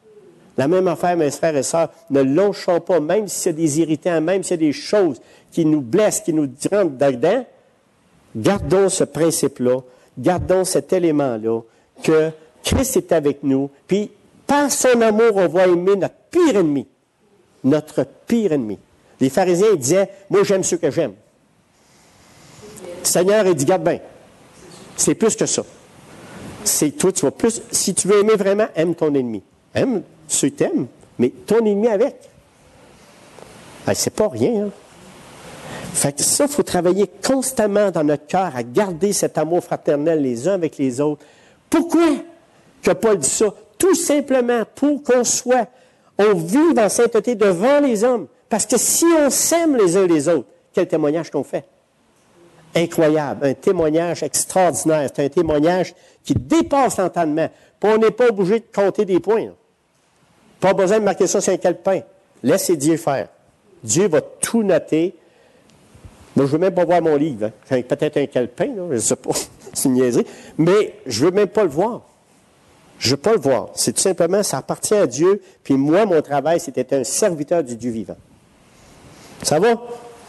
La même affaire, mes frères et sœurs, ne lâchons pas, même s'il y a des irritants, même s'il y a des choses qui nous blessent, qui nous rentrent dedans, gardons ce principe-là, gardons cet élément-là, que Christ est avec nous, puis par son amour, on va aimer notre pire ennemi. Notre pire ennemi. Les pharisiens ils disaient, moi j'aime ceux que j'aime. Le Seigneur, il dit, garde bien. C'est plus que ça. C'est toi, tu vas plus. Si tu veux aimer vraiment, aime ton ennemi. Aime ceux que tu aimes, mais ton ennemi avec. Ben, c'est pas rien, hein? Fait que ça, il faut travailler constamment dans notre cœur à garder cet amour fraternel les uns avec les autres. Pourquoi que Paul dit ça? Tout simplement pour qu'on soit, on vive en sainteté devant les hommes. Parce que si on s'aime les uns les autres, quel témoignage qu'on fait? Incroyable, un témoignage extraordinaire. C'est un témoignage qui dépasse l'entendement. Puis on n'est pas obligé de compter des points. Là. Pas besoin de marquer ça sur un calepin. Laissez Dieu faire. Dieu va tout noter. Moi, je ne veux même pas voir mon livre. Hein. J'ai peut-être un calepin, là, je ne sais pas, c'est une niaiserie. Mais je ne veux même pas le voir. Je ne veux pas le voir. C'est tout simplement, ça appartient à Dieu. Puis moi, mon travail, c'était un serviteur du Dieu vivant. Ça va?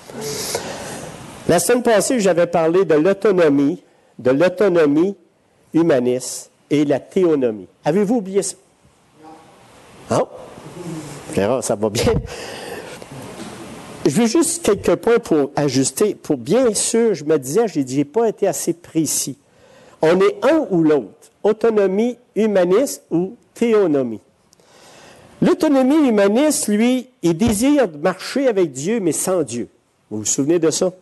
La semaine passée, j'avais parlé de l'autonomie, de l'autonomie humaniste et la théonomie. Avez-vous oublié ça? Non? Ah, ça va bien. Je veux juste quelques points pour ajuster. Pour bien sûr, je me disais, j'ai dit, j'ai pas été assez précis. On est un ou l'autre. Autonomie humaniste ou théonomie. L'autonomie humaniste, lui, il désire marcher avec Dieu, mais sans Dieu. Vous vous souvenez de ça?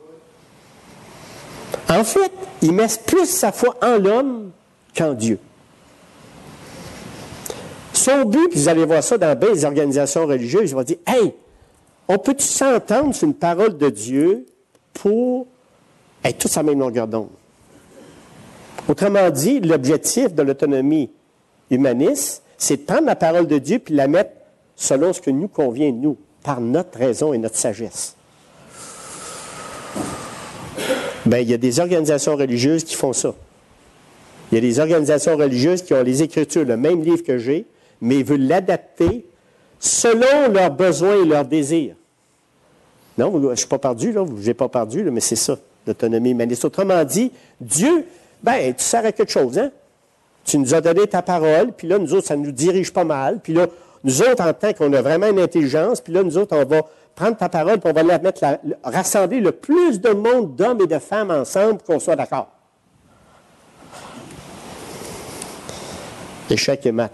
En fait, il met plus sa foi en l'homme qu'en Dieu. Son but, puis vous allez voir ça dans bien des organisations religieuses, il va dire, « Hey, on peut-tu s'entendre sur une parole de Dieu pour être tous à la même longueur d'onde? » Autrement dit, l'objectif de l'autonomie humaniste, c'est de prendre la parole de Dieu puis la mettre selon ce que nous convient de nous, par notre raison et notre sagesse. Bien, il y a des organisations religieuses qui font ça. Il y a des organisations religieuses qui ont les Écritures, le même livre que j'ai, mais ils veulent l'adapter selon leurs besoins et leurs désirs. Non, je ne suis pas perdu, là, je n'ai pas perdu, là, mais c'est ça, l'autonomie humaniste. Autrement dit, Dieu, ben, tu sers à quelque chose, hein? Tu nous as donné ta parole, puis là, nous autres, ça nous dirige pas mal, puis là, nous autres, en tant qu'on a vraiment une intelligence, puis là, nous autres, on va prendre ta parole, puis on va la mettre, la, rassembler le plus de monde, d'hommes et de femmes ensemble, pour qu'on soit d'accord. Échec et mat.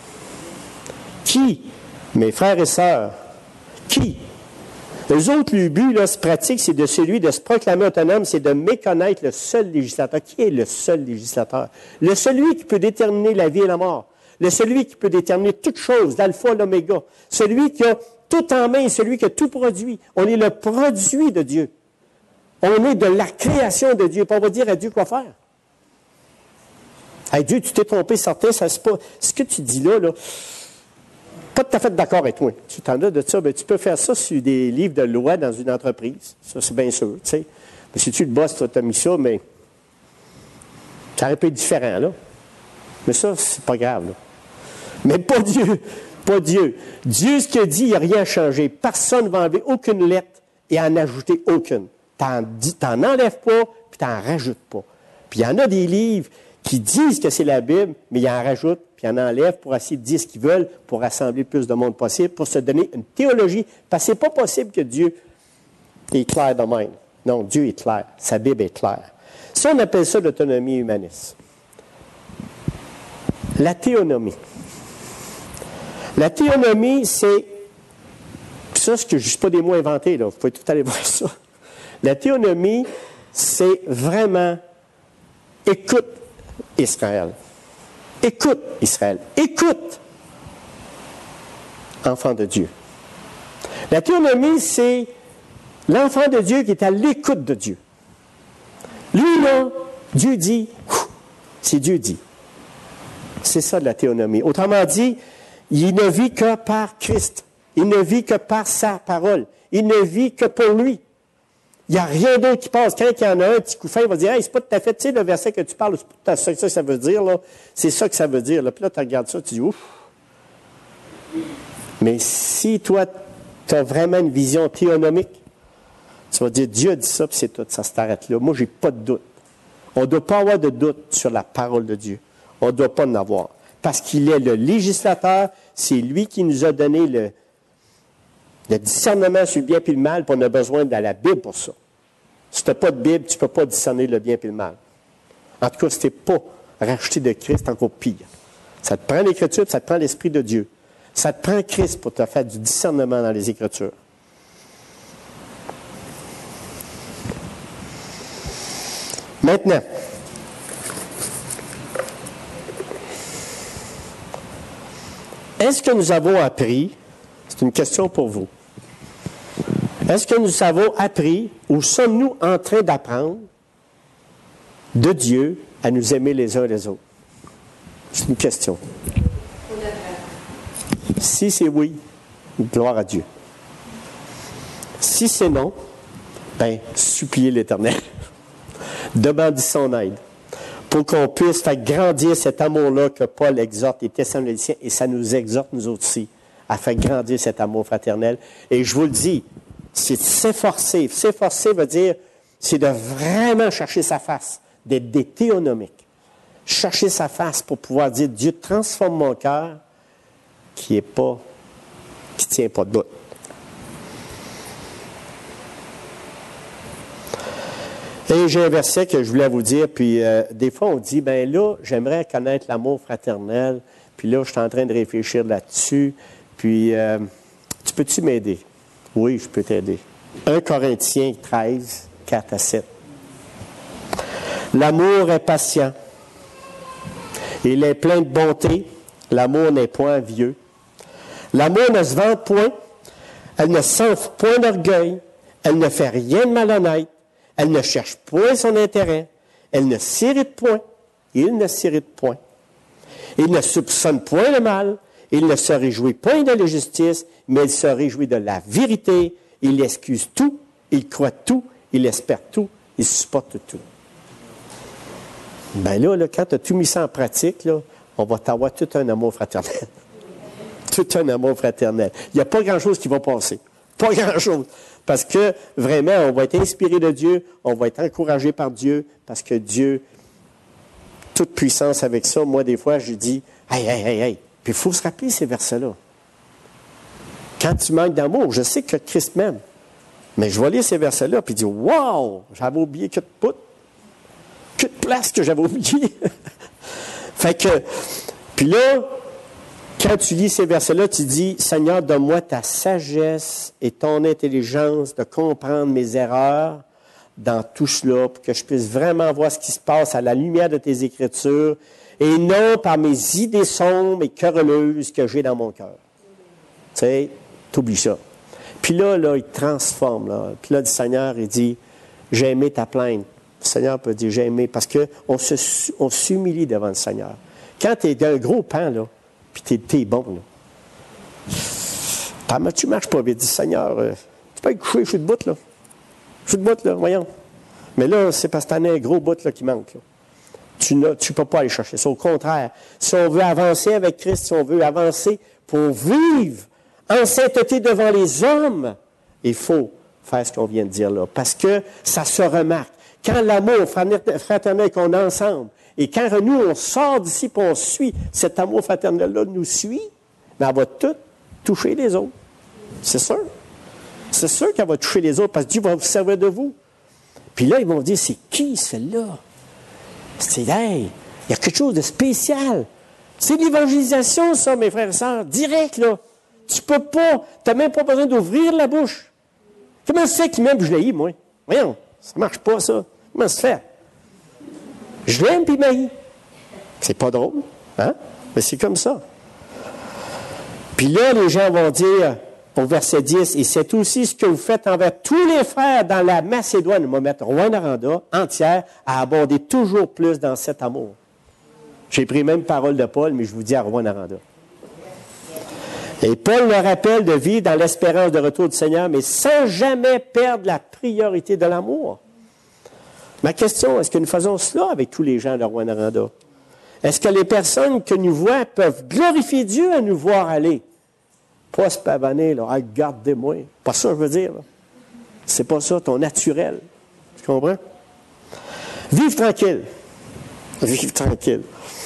Qui, mes frères et sœurs, qui? Les autres, le but, là, se pratique, c'est de celui de se proclamer autonome, c'est de méconnaître le seul législateur. Qui est le seul législateur? Le celui qui peut déterminer la vie et la mort. Le celui qui peut déterminer toutes choses, l'alpha et l'oméga. Celui qui a tout en main, celui qui a tout produit. On est le produit de Dieu. On est de la création de Dieu. Puis on va dire à Dieu quoi faire. Hey, Dieu, tu t'es trompé, certain, ça c'est pas. Ce que tu dis là, là, pas tout à fait d'accord avec toi. Tu t'en as de ça, bien, tu peux faire ça sur des livres de loi dans une entreprise. Ça, c'est bien sûr, tu sais. Mais si tu le bosses, tu as mis ça, mais ça aurait pu être différent, là. Mais ça, c'est pas grave, là. Mais pas Dieu. Pas Dieu. Dieu, ce qu'il dit, il n'y a rien à changer. Personne ne va enlever aucune lettre et en ajouter aucune. T'en, t'en enlèves pas, puis t'en rajoutes pas. Puis il y en a des livres qui disent que c'est la Bible, mais ils en rajoutent, puis ils en enlèvent pour essayer de dire ce qu'ils veulent, pour rassembler le plus de monde possible, pour se donner une théologie. Parce que ce n'est pas possible que Dieu est clair de même. Non, Dieu est clair. Sa Bible est claire. Ça, on appelle ça l'autonomie humaniste. La théonomie. La théonomie, c'est... Ça, ce que je ne suis pas des mots inventés, là. Vous pouvez tout aller voir ça. La théonomie, c'est vraiment... Écoute, Israël. Écoute, Israël. Écoute, enfant de Dieu. La théonomie, c'est l'enfant de Dieu qui est à l'écoute de Dieu. Lui, là, Dieu dit, c'est Dieu dit. C'est ça de la théonomie. Autrement dit, il ne vit que par Christ. Il ne vit que par sa parole. Il ne vit que pour lui. Il n'y a rien d'autre qui passe. Quand il y en a un petit coup fin, il va dire, hey, c'est pas tout à fait, tu sais, le verset que tu parles, c'est pas ça que ça veut dire, là. C'est ça que ça veut dire, là. Puis là, tu regardes ça, tu dis, ouf. Mais si toi, tu as vraiment une vision théonomique, tu vas dire, Dieu a dit ça, puis c'est tout, ça s'arrête là. Moi, j'ai pas de doute. On ne doit pas avoir de doute sur la parole de Dieu. On ne doit pas en avoir. Parce qu'il est le législateur, c'est lui qui nous a donné le, le discernement sur le bien et le mal, puis on a besoin de la Bible pour ça. Si tu n'as pas de Bible, tu ne peux pas discerner le bien et le mal. En tout cas, si tu n'es pas racheté de Christ, c'est encore pire. Ça te prend l'Écriture, ça te prend l'Esprit de Dieu. Ça te prend Christ pour te faire du discernement dans les Écritures. Maintenant, est-ce que nous avons appris, c'est une question pour vous, est-ce que nous avons appris ou sommes-nous en train d'apprendre de Dieu à nous aimer les uns les autres? C'est une question. Si c'est oui, gloire à Dieu. Si c'est non, bien, suppliez l'Éternel. Demandez son aide pour qu'on puisse faire grandir cet amour-là que Paul exhorte les Thessaloniciens, et ça nous exhorte, nous autres aussi, à faire grandir cet amour fraternel. Et je vous le dis, c'est s'efforcer. S'efforcer veut dire, c'est de vraiment chercher sa face, d'être des théonomiques. Chercher sa face pour pouvoir dire, Dieu transforme mon cœur qui est pas, qui tient pas de doute. Et j'ai un verset que je voulais vous dire, puis euh, des fois on dit, ben là, j'aimerais connaître l'amour fraternel, puis là, je suis en train de réfléchir là-dessus, puis euh, tu peux-tu m'aider? Oui, je peux t'aider. un Corinthiens treize, quatre à sept. L'amour est patient. Il est plein de bonté. L'amour n'est point vieux. L'amour ne se vante point. Elle ne s'enfle point d'orgueil. Elle ne fait rien de malhonnête. Elle ne cherche point son intérêt. Elle ne s'irrite point. Il ne s'irrite point. Il ne soupçonne point le mal. Il ne se réjouit point de l'injustice, mais il se réjouit de la vérité. Il excuse tout. Il croit tout. Il espère tout. Il supporte tout. Ben là, là quand tu as tout mis ça en pratique, là, on va t'avoir tout un amour fraternel. Tout un amour fraternel. Il n'y a pas grand-chose qui va passer. Pas grand-chose. Parce que, vraiment, on va être inspiré de Dieu, on va être encouragé par Dieu, parce que Dieu, toute puissance avec ça, moi, des fois, je dis, hey, hey, hey, hey. Puis il faut se rappeler ces versets-là. Quand tu manques d'amour, je sais que Christ m'aime. Mais je vais lire ces versets-là, puis dire, wow, j'avais oublié que de poutre, que de place que j'avais oublié. Fait que, puis là, quand tu lis ces versets-là, tu dis, Seigneur, donne-moi ta sagesse et ton intelligence de comprendre mes erreurs dans tout cela, pour que je puisse vraiment voir ce qui se passe à la lumière de tes Écritures, et non par mes idées sombres et querelleuses que j'ai dans mon cœur. Tu sais, t'oublies ça. Puis là, là, il transforme. Là. Puis là, le Seigneur, il dit, j'ai aimé ta plainte. Le Seigneur peut dire, j'ai aimé, parce qu'on se, on s'humilie devant le Seigneur. Quand tu es d'un gros pan, là, puis t'es, t'es bon, là. Tu marches pas vite. Dis, Seigneur, euh, tu peux être couché, je suis debout, là. Je suis debout, là, voyons. Mais là, c'est parce que t'en as un gros bout, là, qui manque, là. Tu ne tu peux pas aller chercher ça. Au contraire, si on veut avancer avec Christ, si on veut avancer pour vivre en sainteté devant les hommes, il faut faire ce qu'on vient de dire là. Parce que ça se remarque. Quand l'amour fraternel qu'on a ensemble, et quand nous, on sort d'ici et on suit, cet amour fraternel-là nous suit, mais elle va tout toucher les autres. C'est sûr. C'est sûr qu'elle va toucher les autres parce que Dieu va vous servir de vous. Puis là, ils vont dire, c'est qui celle-là? C'est, hey, il y a quelque chose de spécial. C'est l'évangélisation, ça, mes frères et sœurs. Direct, là. Tu peux pas, tu n'as même pas besoin d'ouvrir la bouche. Comment c'est qu'il m'aime, je l'ai, moi? Voyons, ça ne marche pas, ça. Comment ça se fait? Je l'aime, puis il m'haït. C'est pas drôle, hein? Mais c'est comme ça. Puis là, les gens vont dire, au verset dix, « Et c'est aussi ce que vous faites envers tous les frères dans la Macédoine. » On va mettre Rwanda entière à abonder toujours plus dans cet amour. J'ai pris même parole de Paul, mais je vous dis à Rwanda. Et Paul leur rappelle de vivre dans l'espérance de retour du Seigneur, mais sans jamais perdre la priorité de l'amour. Ma question, est-ce que nous faisons cela avec tous les gens de Rwanda? Est-ce que les personnes que nous voyons peuvent glorifier Dieu à nous voir aller? Pas se pavaner, là, hey, gardez-moi. Pas ça, je veux dire. Là. C'est pas ça, ton naturel. Tu comprends? Vive tranquille. Vive tranquille.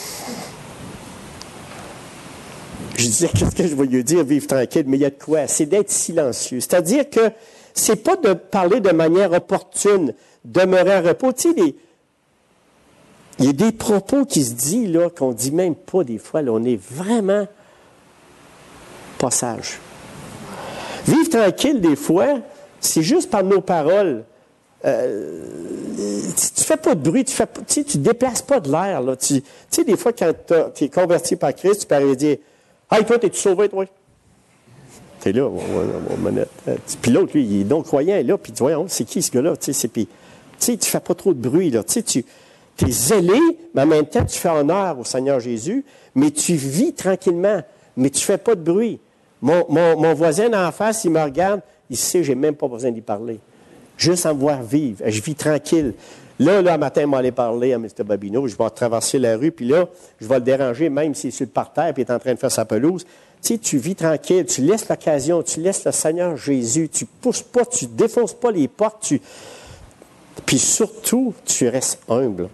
Je disais, qu'est-ce que je vais lui dire, vivre tranquille, mais il y a de quoi? C'est d'être silencieux. C'est-à-dire que c'est pas de parler de manière opportune, demeurer à repos. Tu sais, les, il y a des propos qui se disent, là, qu'on dit même pas des fois, là, on est vraiment pas sage. Vivre tranquille, des fois, c'est juste par nos paroles. Euh, tu ne fais pas de bruit, tu ne tu, tu déplaces pas de l'air. Là. Tu, tu sais, des fois, quand tu es converti par Christ, tu peux arriver dire « Hey, toi, t'es-tu sauvé, toi? » T'es là, mon, mon manette. Puis l'autre, lui, il est non-croyant, là, puis tu dis « Voyons, c'est qui ce gars-là? » Tu sais, tu ne fais pas trop de bruit, là. Tu sais, tu es zélé, mais en même temps, tu fais honneur au Seigneur Jésus, mais tu vis tranquillement, mais tu ne fais pas de bruit. Mon, mon, mon voisin en face, il me regarde, il sait, j'ai même pas besoin d'y parler. Juste en me voir vivre. Je vis tranquille. Là, là, un matin, il m'a allé parler à M. Babineau. Je vais traverser la rue, puis là, je vais le déranger, même s'il est sur le parterre, puis il est en train de faire sa pelouse. Tu sais, tu vis tranquille, tu laisses l'occasion, tu laisses le Seigneur Jésus, tu pousses pas, tu défonces pas les portes, tu... Puis surtout, tu restes humble.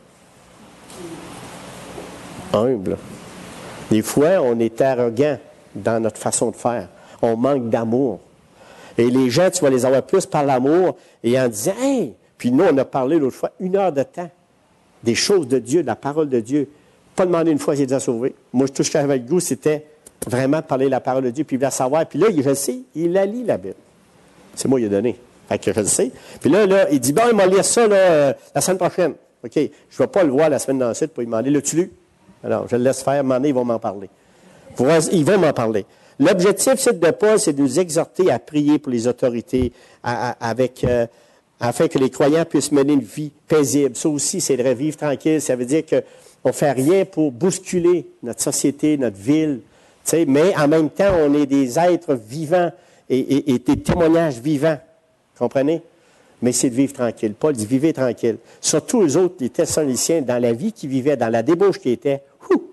Humble. Des fois, on est arrogant dans notre façon de faire. On manque d'amour. Et les gens, tu vas les avoir plus par l'amour et en disant, « Hey! » Puis nous, on a parlé l'autre fois, une heure de temps, des choses de Dieu, de la parole de Dieu. Pas demander une fois s'il est déjà sauvé. Moi, tout ce que j'avais le goût, c'était vraiment de parler de la parole de Dieu, puis il voulait savoir. Puis là, je le sais, il la lit, la Bible. C'est moi qui ai donné. Fait que je le sais. Puis là, là il dit, « Bon, il m'a lu ça là, euh, la semaine prochaine. » OK, je ne vais pas le voir la semaine d'ensuite pour lui demander, « L'as-tu lu? » Alors, je le laisse faire, à un moment donné, ils vont m'en parler. Ils vont m'en parler. L'objectif, c'est de Paul, c'est de nous exhorter à prier pour les autorités, à, à, avec, euh, afin que les croyants puissent mener une vie paisible. Ça aussi, c'est de vivre tranquille. Ça veut dire qu'on ne fait rien pour bousculer notre société, notre ville. Tu sais, mais en même temps, on est des êtres vivants et, et, et des témoignages vivants. Comprenez? Mais c'est de vivre tranquille. Paul dit, vivez tranquille. Surtout eux autres, les Thessaloniciens, dans la vie qu'ils vivaient, dans la débauche qu'ils étaient. Ouh!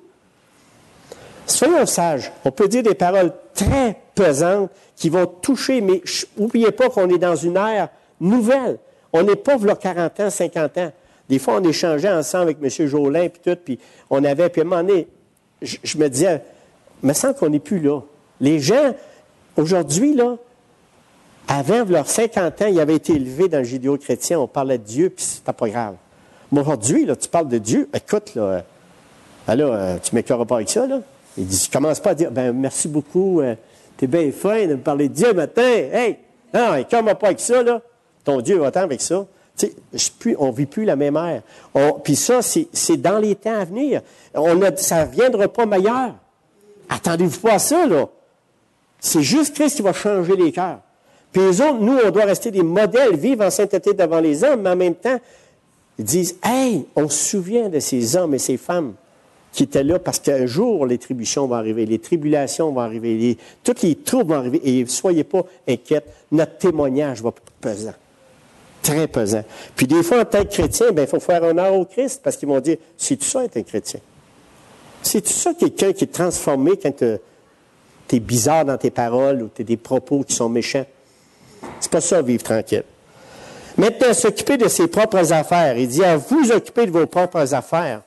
Soyons sages. On peut dire des paroles très pesantes qui vont toucher, mais n'oubliez pas qu'on est dans une ère nouvelle. On n'est pas, là, quarante ans, cinquante ans. Des fois, on échangeait ensemble avec M. Jolin, puis tout, puis on avait, puis à un moment donné, je, je me disais, il me semble qu'on n'est plus là. Les gens, aujourd'hui, là, avant leurs cinquante ans, ils avaient été élevés dans le judéo-chrétien, on parlait de Dieu, puis c'était pas grave. Mais aujourd'hui, là, tu parles de Dieu, écoute, là, là tu ne m'écœureras pas avec ça, là. Il dit, je commence pas à dire, ben merci beaucoup, euh, t'es bien fin de me parler de Dieu matin. Hey, non, et comme pas avec ça, là, ton Dieu va-t'en avec ça. Tu sais, plus, on ne vit plus la même ère. Puis ça, c'est, c'est dans les temps à venir. On a, ça ne viendra pas meilleur. Attendez-vous pas à ça, là. C'est juste Christ qui va changer les cœurs. Puis eux autres, nous, on doit rester des modèles, vivre en sainteté devant les hommes, mais en même temps, ils disent, hey, on se souvient de ces hommes et ces femmes qui étaient là parce qu'un jour, les tribulations vont arriver, les tribulations vont arriver, les, tous les troubles vont arriver, et soyez pas inquiets, notre témoignage va être pesant, très pesant. Puis des fois, en tant que chrétien, ben, il faut faire honneur au Christ, parce qu'ils vont dire, c'est-tu ça être un chrétien? C'est-tu ça quelqu'un qui est transformé quand tu es bizarre dans tes paroles ou tu as des propos qui sont méchants? C'est pas ça, vivre tranquille. Maintenant, s'occuper de ses propres affaires. Il dit, à vous occuper de vos propres affaires.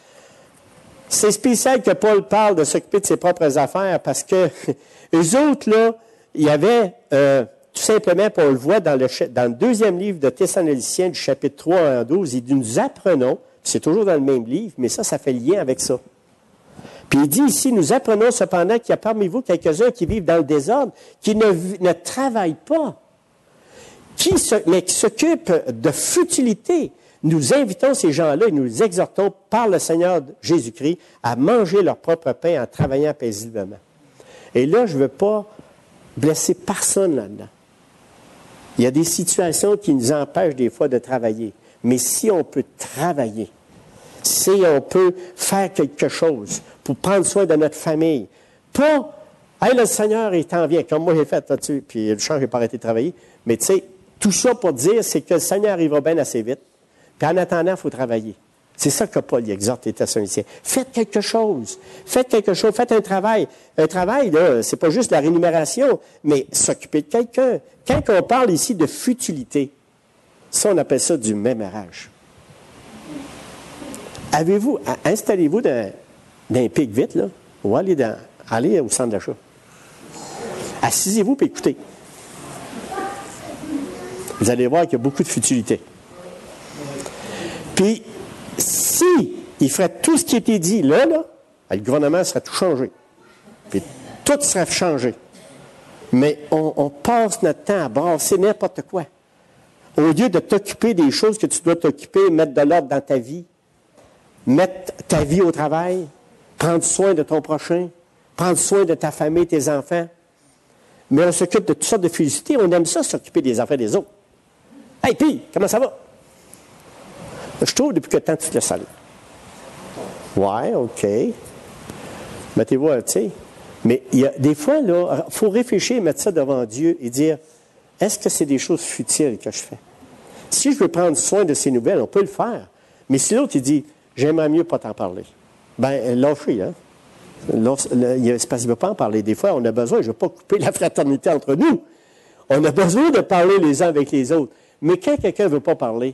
C'est spécial que Paul parle de s'occuper de ses propres affaires parce que eux autres, là, il y avait, euh, tout simplement, on le voit dans le, dans le deuxième livre de Thessaloniciens, du chapitre trois à douze, il dit, nous apprenons, c'est toujours dans le même livre, mais ça, ça fait lien avec ça. Puis il dit ici, nous apprenons cependant qu'il y a parmi vous quelques-uns qui vivent dans le désordre, qui ne, ne travaillent pas, qui se, mais qui s'occupent de futilité. Nous invitons ces gens-là et nous les exhortons par le Seigneur Jésus-Christ à manger leur propre pain en travaillant paisiblement. Et là, je ne veux pas blesser personne là-dedans. Il y a des situations qui nous empêchent des fois de travailler. Mais si on peut travailler, si on peut faire quelque chose pour prendre soin de notre famille, pas, hey, le Seigneur, il t'en vient, comme moi j'ai fait là-dessus, puis le champ, je n'ai pas arrêté de travailler. Mais tu sais, tout ça pour dire, c'est que le Seigneur arrivera bien assez vite. Puis en attendant, il faut travailler. C'est ça que Paul exhorte les Thessaloniciens. Faites quelque chose. Faites quelque chose. Faites un travail. Un travail, là, c'est pas juste la rémunération, mais s'occuper de quelqu'un. Quand on parle ici de futilité, ça, on appelle ça du mémérage. Avez-vous, installez-vous dans, dans un pic vite, là, ou allez, dans, allez au centre d'achat. Assisez-vous et écoutez. Vous allez voir qu'il y a beaucoup de futilité. Puis, si il ferait tout ce qui était dit là, là, le gouvernement serait tout changé. Puis tout serait changé. Mais on, on passe notre temps à brasser n'importe quoi. Au lieu de t'occuper des choses que tu dois t'occuper, mettre de l'ordre dans ta vie, mettre ta vie au travail, prendre soin de ton prochain, prendre soin de ta famille, tes enfants. Mais on s'occupe de toutes sortes de félicités. On aime ça, s'occuper des enfants des autres. Hey, puis, comment ça va? Je trouve depuis que temps tu te laisses aller. Ouais, OK. Mettez-vous, tu sais. Mais il y a des fois, là, il faut réfléchir, mettre ça devant Dieu et dire, est-ce que c'est des choses futiles que je fais? Si je veux prendre soin de ces nouvelles, on peut le faire. Mais si l'autre, il dit, j'aimerais mieux pas t'en parler. Ben, lâchez, hein. C'est parce qu'il ne veut pas en parler. Des fois, on a besoin, je ne veux pas couper la fraternité entre nous. On a besoin de parler les uns avec les autres. Mais quand quelqu'un ne veut pas parler,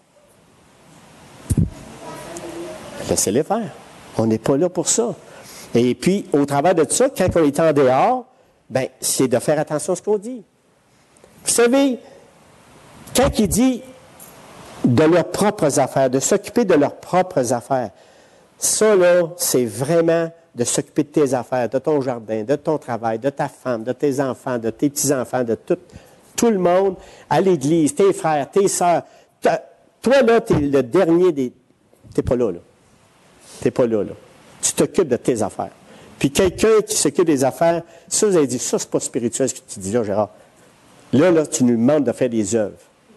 laissez-les faire. On n'est pas là pour ça. Et puis, au travers de ça, quand on est en dehors, ben, c'est de faire attention à ce qu'on dit. Vous savez, quand il dit de leurs propres affaires, de s'occuper de leurs propres affaires, ça, là, c'est vraiment de s'occuper de tes affaires, de ton jardin, de ton travail, de ta femme, de tes enfants, de tes petits-enfants, de tout, tout le monde, à l'église, tes frères, tes sœurs. Toi, là, tu es le dernier des... Tu n'es pas là, là. Tu n'es pas là, là. Tu t'occupes de tes affaires. Puis quelqu'un qui s'occupe des affaires, ça, vous avez dit, ça, c'est pas spirituel ce que tu dis là, Gérard. Là, là, tu nous demandes de faire des œuvres.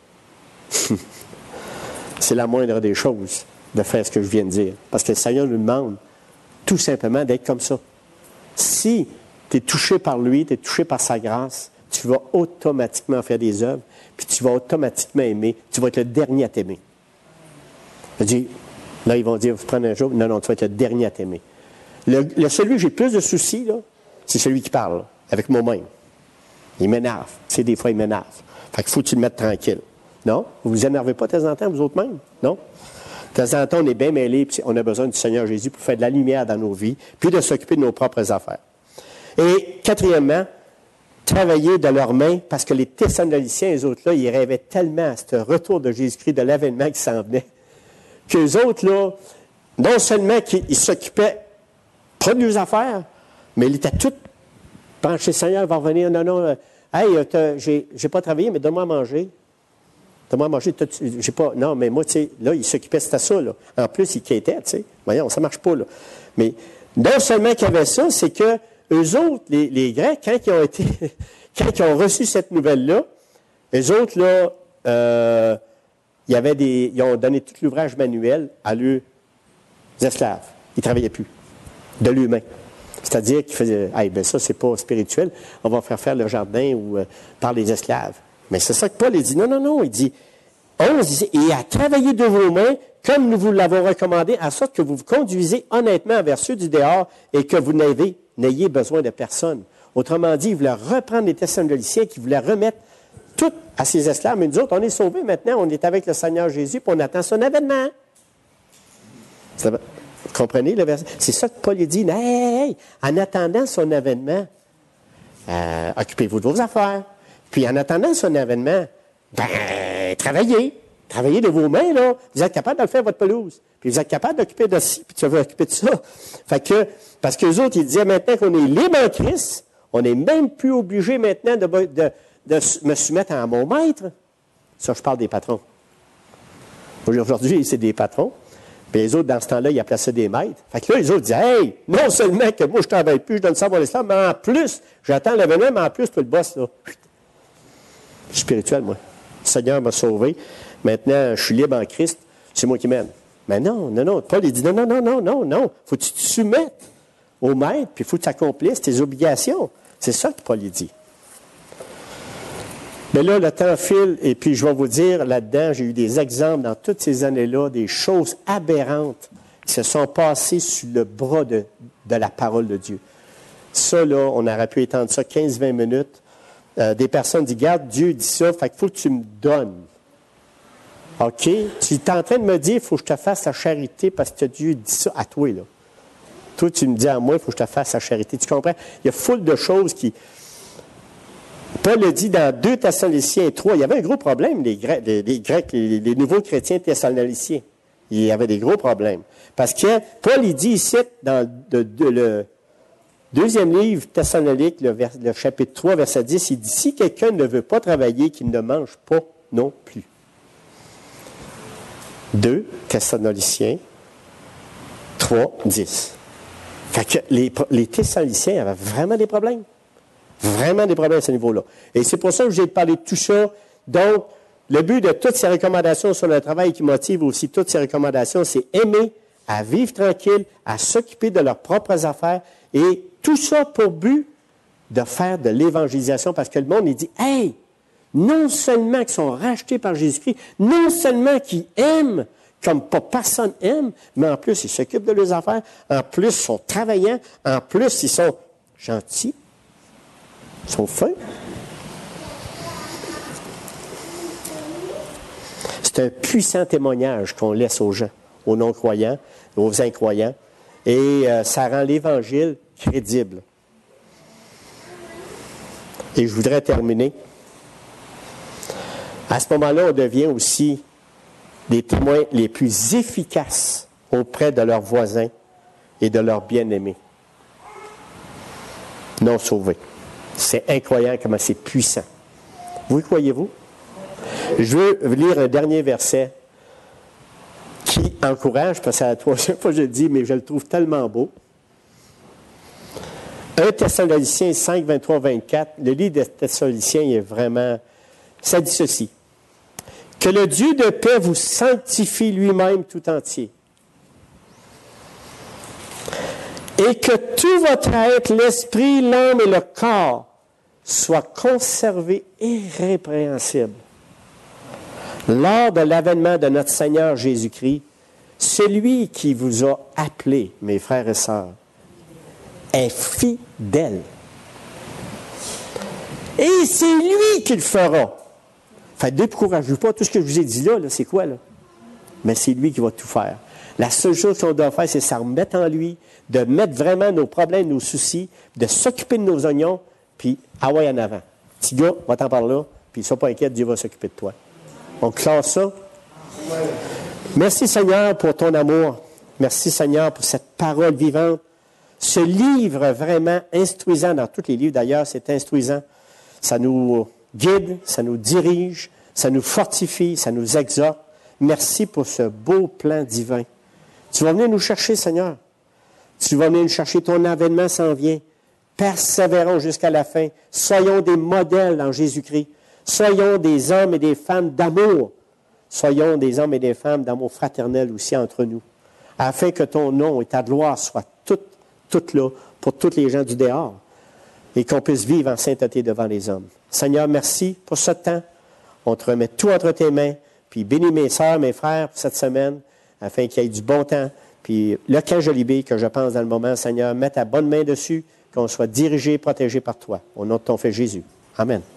C'est la moindre des choses de faire ce que je viens de dire. Parce que le Seigneur nous demande tout simplement d'être comme ça. Si tu es touché par lui, tu es touché par sa grâce, tu vas automatiquement faire des œuvres, puis tu vas automatiquement aimer. Tu vas être le dernier à t'aimer. Je dis, là, ils vont dire, vous prenez un jour. Non, non, tu vas être le dernier à t'aimer. Le, le celui que j'ai plus de soucis, là, c'est celui qui parle, avec moi-même. Il m'énerve. Tu sais, des fois, il m'énerve. Fait qu'il faut que tu le mettes tranquille. Non? Vous vous énervez pas de temps en temps, vous autres même? Non? De temps en temps, on est bien mêlés, puis on a besoin du Seigneur Jésus pour faire de la lumière dans nos vies, puis de s'occuper de nos propres affaires. Et quatrièmement, travailler de leurs mains, parce que les Thessaloniciens, les autres là, ils rêvaient tellement à ce retour de Jésus-Christ, de l'avènement qui s'en venait, qu'eux autres, là, non seulement qu'ils s'occupaient pas de leurs affaires, mais ils étaient tous penchés, Seigneur, il va revenir, non, non, euh, hey, j'ai, j'ai pas travaillé, mais donne-moi à manger. Donne-moi à manger, j'ai pas, non, mais moi, tu sais, là, ils s'occupaient, c'était ça, là. En plus, ils quêtaient, tu sais. Voyons, ça marche pas, là. Mais non seulement qu'il y avait ça, c'est que eux autres, les, les Grecs, quand ils ont été, quand ils ont reçu cette nouvelle-là, eux autres, là, euh, il y avait des, ils ont donné tout l'ouvrage manuel à leurs esclaves. Ils ne travaillaient plus. De l'humain. C'est-à-dire qu'ils faisaient, ah, ben ça, c'est pas spirituel, on va faire faire le jardin ou euh, par les esclaves. Mais c'est ça que Paul, il dit, non, non, non, il dit, onze, et à travailler de vos mains, comme nous vous l'avons recommandé, en sorte que vous vous conduisez honnêtement envers ceux du dehors et que vous n'avez, n'ayez besoin de personne. Autrement dit, il voulait reprendre les Thessaloniciens qui voulaient remettre tout à ses esclaves. Mais nous autres, on est sauvés maintenant, on est avec le Seigneur Jésus, puis on attend son avènement. Vous comprenez le verset? C'est ça que Paul dit, hey, hey, hey, en attendant son avènement, euh, occupez-vous de vos affaires. Puis en attendant son avènement, ben, travaillez. Travaillez de vos mains, là. Vous êtes capable de le faire, votre pelouse. Puis vous êtes capable d'occuper de ci, puis tu vas occuper de ça. Fait que, parce qu'eux autres, ils disaient maintenant qu'on est libre en Christ, on n'est même plus obligé maintenant de, de, de me soumettre à mon maître. Ça, je parle des patrons. Aujourd'hui, c'est des patrons. Puis les autres, dans ce temps-là, ils appelaient ça des maîtres. Fait que là, les autres disaient, hey, non seulement que moi, je ne travaille plus, je donne ça à mon esclave, mais en plus, j'attends l'avènement, mais en plus, tu le boss, là. Je suis spirituel, moi. Le Seigneur m'a sauvé. Maintenant, je suis libre en Christ. C'est moi qui mène. Mais non, non, non. Paul, il dit non, non, non, non, non, non. Il faut que tu te soumettes au maître, puis il faut que tu accomplisses tes obligations. C'est ça que Paul il dit. Mais là, le temps file, et puis je vais vous dire, là-dedans, j'ai eu des exemples dans toutes ces années-là, des choses aberrantes qui se sont passées sur le bras de, de la parole de Dieu. Ça, là, on aurait pu étendre ça quinze à vingt minutes. Euh, des personnes disent, regarde, Dieu dit ça, fait qu'il faut que tu me donnes. OK? Tu es en train de me dire, il faut que je te fasse la charité parce que Dieu dit ça à toi, là. Toi, tu me dis à moi, il faut que je te fasse la charité. Tu comprends? Il y a foule de choses qui... Paul le dit dans deux Thessaloniciens trois, il y avait un gros problème, les Grecs, les, les, Grecs, les, les nouveaux chrétiens thessaloniciens. Il y avait des gros problèmes. Parce que Paul, il dit ici, dans de, de, le deuxième livre Thessalonique, le, vers, le chapitre trois, verset dix, il dit, si quelqu'un ne veut pas travailler, qu'il ne mange pas non plus. deux Thessaloniciens trois, dix. Fait que les, les Thessaloniciens avaient vraiment des problèmes. Vraiment des problèmes à ce niveau-là. Et c'est pour ça que j'ai parlé de tout ça. Donc, le but de toutes ces recommandations sur le travail qui motive aussi toutes ces recommandations, c'est aimer, à vivre tranquille, à s'occuper de leurs propres affaires. Et tout ça pour but de faire de l'évangélisation. Parce que le monde, il dit, « Hey, non seulement qu'ils sont rachetés par Jésus-Christ, non seulement qu'ils aiment comme pas personne aime, mais en plus, ils s'occupent de leurs affaires. En plus, ils sont travaillants. En plus, ils sont gentils. Ils sont fins. » C'est un puissant témoignage qu'on laisse aux gens, aux non-croyants, aux incroyants, et euh, ça rend l'Évangile crédible. Et je voudrais terminer. À ce moment-là, on devient aussi des témoins les plus efficaces auprès de leurs voisins et de leurs bien-aimés non sauvés. C'est incroyable comment c'est puissant. Vous y croyez-vous? Je veux lire un dernier verset qui encourage, parce que c'est la troisième fois que je le dis, mais je le trouve tellement beau. un Thessaloniciens cinq, vingt-trois, vingt-quatre, le livre des Thessaloniciens est vraiment... Ça dit ceci. « Que le Dieu de paix vous sanctifie lui-même tout entier. Et que tout votre être, l'esprit, l'âme et le corps, soient conservés irrépréhensibles. Lors de l'avènement de notre Seigneur Jésus-Christ, celui qui vous a appelés, mes frères et sœurs, est fidèle. Et c'est lui qui le fera. » Fait, découragez-vous pas. Tout ce que je vous ai dit là, là c'est quoi, là? Mais c'est lui qui va tout faire. La seule chose qu'on doit faire, c'est se remettre en lui, de mettre vraiment nos problèmes, nos soucis, de s'occuper de nos oignons, puis ah ouais en avant. Petit gars, va-t'en par là, puis sois pas inquiète, Dieu va s'occuper de toi. On classe ça. Merci Seigneur pour ton amour. Merci Seigneur pour cette parole vivante. Ce livre vraiment instruisant, dans tous les livres d'ailleurs, c'est instruisant. Ça nous guide, ça nous dirige, ça nous fortifie, ça nous exhorte. Merci pour ce beau plan divin. Tu vas venir nous chercher, Seigneur. Tu vas venir nous chercher, ton avènement s'en vient. Persévérons jusqu'à la fin. Soyons des modèles en Jésus-Christ. Soyons des hommes et des femmes d'amour. Soyons des hommes et des femmes d'amour fraternel aussi entre nous. Afin que ton nom et ta gloire soient toutes, toutes là pour tous les gens du dehors. Et qu'on puisse vivre en sainteté devant les hommes. Seigneur, merci pour ce temps. On te remet tout entre tes mains. Puis bénis mes sœurs, mes frères pour cette semaine, afin qu'il y ait du bon temps. Puis le camp Jolibé, que je pense dans le moment, Seigneur, mets ta bonne main dessus, qu'on soit dirigé, protégé par toi. Au nom de ton Fils Jésus. Amen.